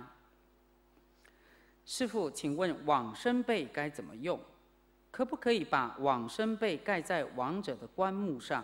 师父，请问往生被该怎么用？可不可以把往生被盖在亡者的棺木上？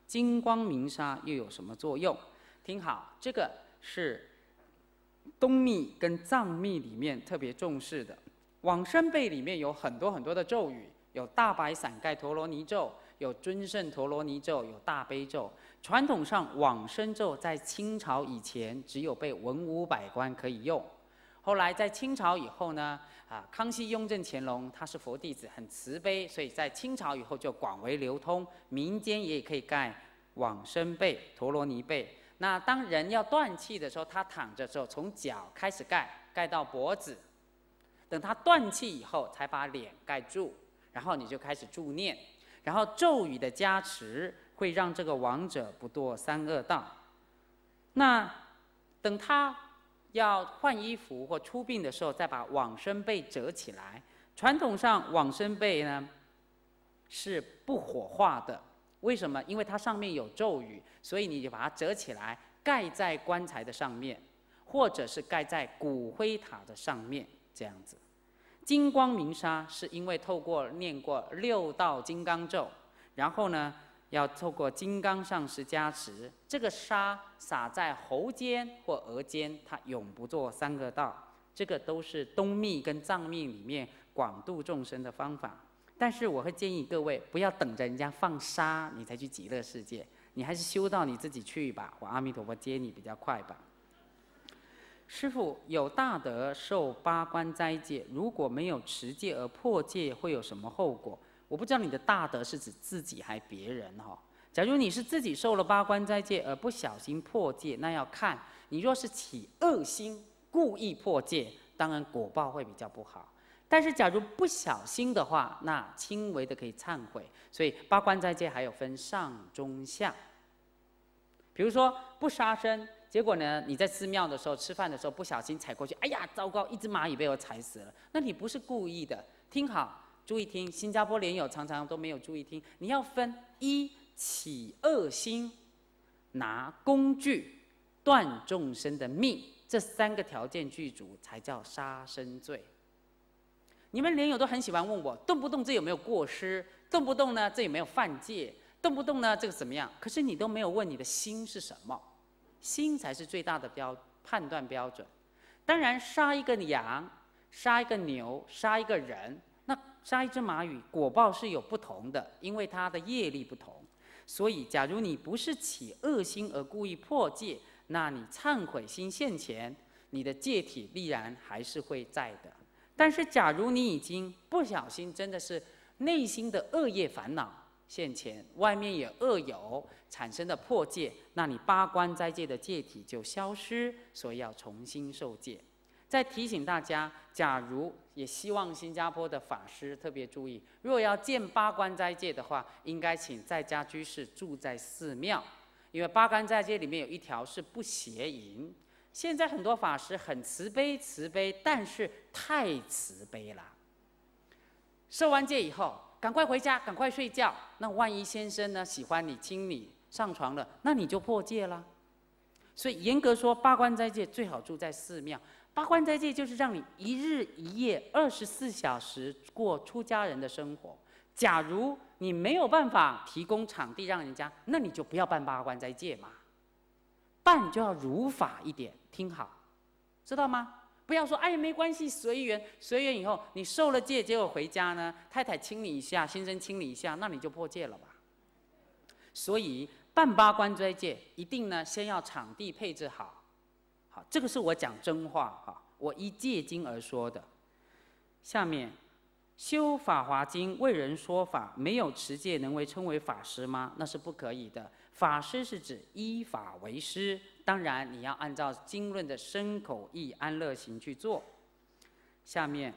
金光明砂又有什么作用？听好，这个是东密跟藏密里面特别重视的。往生咒里面有很多很多的咒语，有大白伞盖陀罗尼咒，有尊胜陀罗尼咒，有大悲咒。传统上往生咒在清朝以前只有被文武百官可以用，后来在清朝以后呢，啊，康熙、雍正、乾隆他是佛弟子，很慈悲，所以在清朝以后就广为流通，民间也可以盖往生咒、陀罗尼咒。那当人要断气的时候，他躺着的时候，从脚开始盖，盖到脖子，等他断气以后，才把脸盖住，然后你就开始助念，然后咒语的加持会让这个亡者不堕三恶道。那等他要换衣服或出殡的时候，再把往生被折起来。传统上往生被呢是不火化的，为什么？因为它上面有咒语，所以你就把它折起来，盖在棺材的上面，或者是盖在骨灰塔的上面，这样子。金光明砂是因为透过念过六道金刚咒，然后呢，要透过金刚上师加持，这个砂撒在喉间或额间，它永不堕三恶道。这个都是东密跟藏密里面广度众生的方法。但是我会建议各位，不要等着人家放砂你才去极乐世界，你还是修到你自己去吧，我阿弥陀佛接你比较快吧。师父，有大德受八关斋戒，如果没有持戒而破戒，会有什么后果？我不知道你的大德是指自己还别人哈。假如你是自己受了八关斋戒而不小心破戒，那要看你若是起恶心，故意破戒，当然果报会比较不好。但是假如不小心的话，那轻微的可以忏悔。所以八关斋戒还有分上中下。比如说不杀生，结果呢你在寺庙的时候吃饭的时候不小心踩过去，哎呀糟糕，一只蚂蚁被我踩死了，那你不是故意的。听好，注意听，新加坡莲友常常都没有注意听。你要分一起恶心，拿工具断众生的命，这三个条件具足才叫杀生罪。你们莲友都很喜欢问我，动不动这有没有过失，动不动呢这有没有犯戒，动不动呢这个怎么样？可是你都没有问你的心是什么，心才是最大的标判断标准。当然，杀一个羊、杀一个牛、杀一个人，那杀一只蚂蚁，果报是有不同的，因为它的业力不同。所以，假如你不是起恶心而故意破戒，那你忏悔心现前，你的戒体必然还是会在的。但是，假如你已经不小心，真的是内心的恶业烦恼现前，外面也恶有产生的破戒，那你八关斋戒的戒体就消失，所以要重新受戒。再提醒大家，假如也希望新加坡的法师特别注意，如果要见八关斋戒的话，应该请在家居士住在寺庙，因为八关斋戒里面有一条是不邪淫。现在很多法师很慈悲慈悲，但是太慈悲了。受完戒以后，赶快回家，赶快睡觉。那万一先生呢喜欢你亲你上床了，那你就破戒了。所以严格说，八关斋戒最好住在寺庙。八关斋戒就是让你一日一夜二十四小时过出家人的生活。假如你没有办法提供场地让人家，那你就不要办八关斋戒嘛。办就要如法一点，听好，知道吗？不要说哎呀没关系，随缘，随缘以后你受了戒，结果回家呢，太太亲你一下，先生亲你一下，那你就破戒了吧。所以办八关斋戒一定呢，先要场地配置好。好，这个是我讲真话哈，我依戒经而说的。下面修法华经为人说法，没有持戒能为称为法师吗？那是不可以的。法师是指依法为师，当然你要按照经论的身口意安乐行去做。下面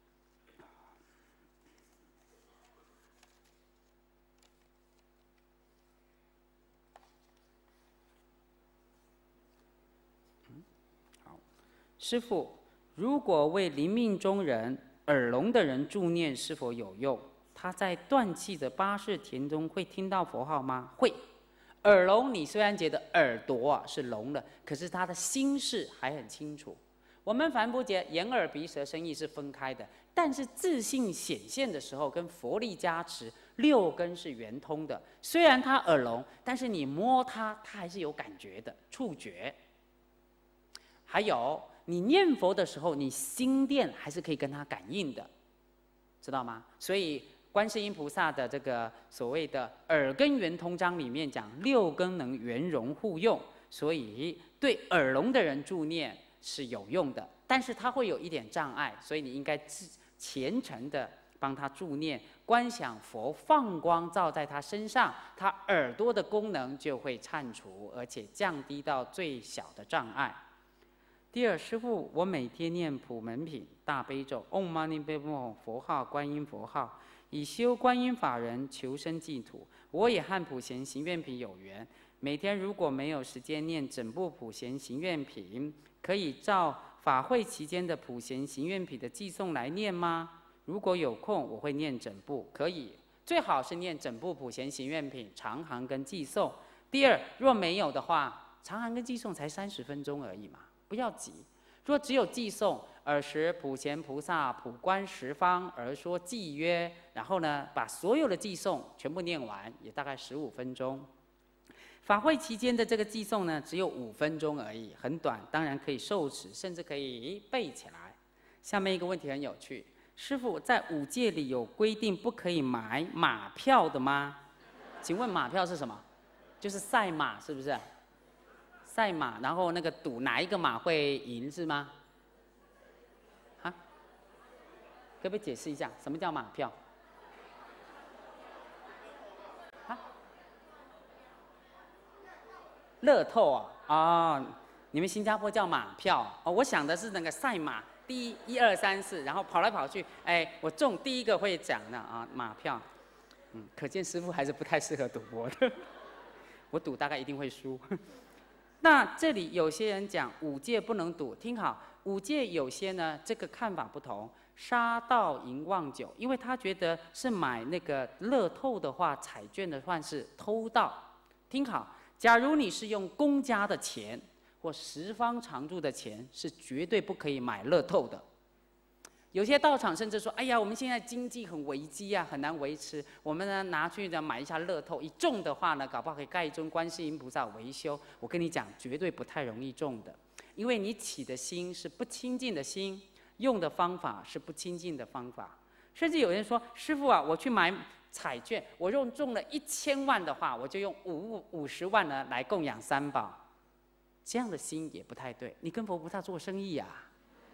好，师父，如果为临命中人耳聋的人助念，是否有用？他在断气的八识田中会听到佛号吗？会。耳聋，你虽然觉得耳朵啊是聋了，可是他的心事还很清楚。我们凡夫觉眼耳鼻舌身意是分开的， 但是自信显现的时候，跟佛力加持，六根是圆通的。虽然它耳聋，但是你摸它，它还是有感觉的，触觉。还有你念佛的时候，你心电还是可以跟它感应的，知道吗？所以观世音菩萨的这个所谓的耳根圆通章里面讲，六根能圆融互用，所以对耳聋的人助念是有用的，但是他会有一点障碍，所以你应该虔诚的帮他助念，观想佛放光照在他身上，他耳朵的功能就会忏除，而且降低到最小的障碍。第二，师父，我每天念普门品、大悲咒、唵嘛呢叭咪吽佛号、观音佛号，以修观音法人，求生净土。我也和普贤行愿品有缘，每天如果没有时间念整部普贤行愿品，可以照法会期间的普贤行愿品的寄诵来念吗？如果有空，我会念整部，可以，最好是念整部普贤行愿品长行跟寄诵。第二，若没有的话，长行跟寄诵才三十分钟而已嘛，不要急。若只有寄诵，尔时普贤菩萨普观十方而说偈曰，然后呢，把所有的寄诵全部念完，也大概十五分钟。法会期间的这个寄诵呢，只有五分钟而已，很短，当然可以受持，甚至可以背起来。下面一个问题很有趣，师父，在五戒里有规定不可以买马票的吗？请问马票是什么？就是赛马，是不是？赛马，然后那个赌哪一个马会赢是吗？啊？可不可以解释一下什么叫马票？啊？乐透啊？哦，你们新加坡叫马票哦，我想的是那个赛马，第一一二三四，然后跑来跑去，哎，我中第一个会奖的啊，马票。嗯，可见师父还是不太适合赌博的，我赌大概一定会输。那这里有些人讲五戒不能赌，听好，五戒有些呢这个看法不同。杀盗淫妄酒，因为他觉得是买那个乐透的话，彩券的话是偷盗。听好，假如你是用公家的钱或十方常住的钱，是绝对不可以买乐透的。有些道场甚至说：“哎呀，我们现在经济很危机啊，很难维持。我们呢拿去呢买一下乐透，一中的话呢，搞不好可以盖一尊观世音菩萨维修。”我跟你讲，绝对不太容易中的，因为你起的心是不清净的心，用的方法是不清净的方法。甚至有人说：“师父啊，我去买彩券，我用中了一千万的话，我就用五五十万呢来供养三宝。”这样的心也不太对，你跟佛菩萨做生意啊。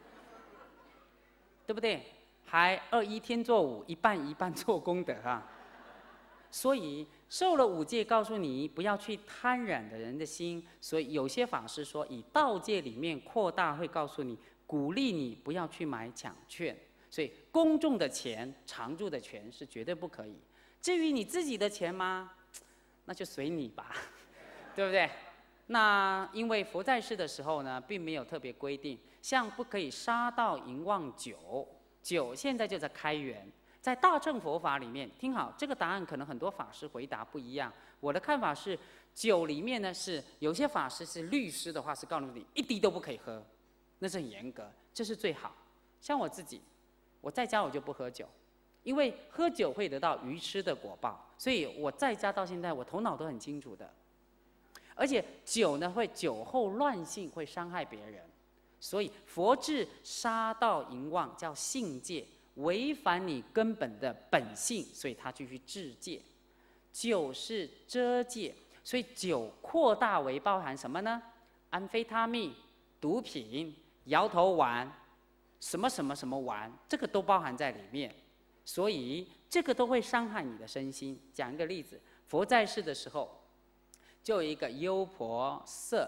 对不对？还二一天作五，一半一半做功德啊！所以受了五戒，告诉你不要去贪染的人的心。所以有些法师说，以道戒里面扩大，会告诉你，鼓励你不要去买抢券。所以公众的钱、常住的钱是绝对不可以。至于你自己的钱吗？那就随你吧，对不对？那因为佛在世的时候呢，并没有特别规定，像不可以杀盗淫妄酒，酒现在就在开源，在大乘佛法里面，听好，这个答案可能很多法师回答不一样。我的看法是，酒里面呢是有些法师是律师的话是告诉你一滴都不可以喝，那是很严格，这是最好。像我自己，我在家我就不喝酒，因为喝酒会得到愚痴的果报，所以我在家到现在我头脑都很清楚的。而且酒呢，会酒后乱性，会伤害别人，所以佛制杀盗淫妄叫性戒，违反你根本的本性，所以他继续制戒。酒是遮戒，所以酒扩大为包含什么呢？安非他命、毒品、摇头丸、什么什么什么丸，这个都包含在里面，所以这个都会伤害你的身心。讲一个例子，佛在世的时候。就有一个优婆塞，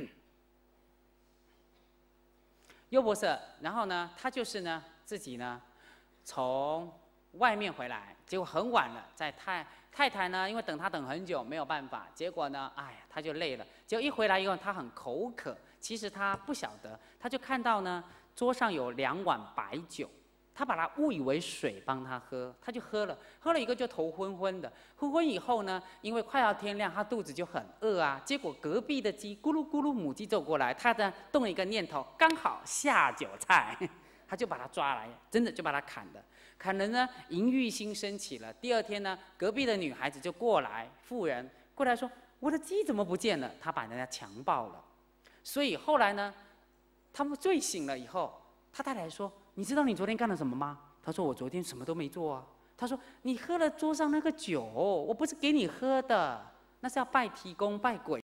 优婆塞，然后呢，他就是呢自己呢从外面回来，结果很晚了，在太太太呢，因为等他等很久没有办法，结果呢，哎呀，他就累了，结果一回来以后，他很口渴，其实他不晓得，他就看到呢桌上有两碗白酒。他把它误以为水帮他喝，他就喝了，喝了一个就头昏昏的。昏昏以后呢，因为快要天亮，他肚子就很饿啊。结果隔壁的鸡咕噜咕噜母鸡走过来，他的动了一个念头，刚好下酒菜， 他就把他抓来，真的就把他砍了。砍了呢，淫欲心升起了。第二天呢，隔壁的女孩子就过来，妇人过来说：“我的鸡怎么不见了？”他把人家强暴了。所以后来呢，他们醉醒了以后，他太太说：“你知道你昨天干了什么吗？”他说：“我昨天什么都没做啊。”他说：“你喝了桌上那个酒，我不是给你喝的，那是要拜提公拜鬼。”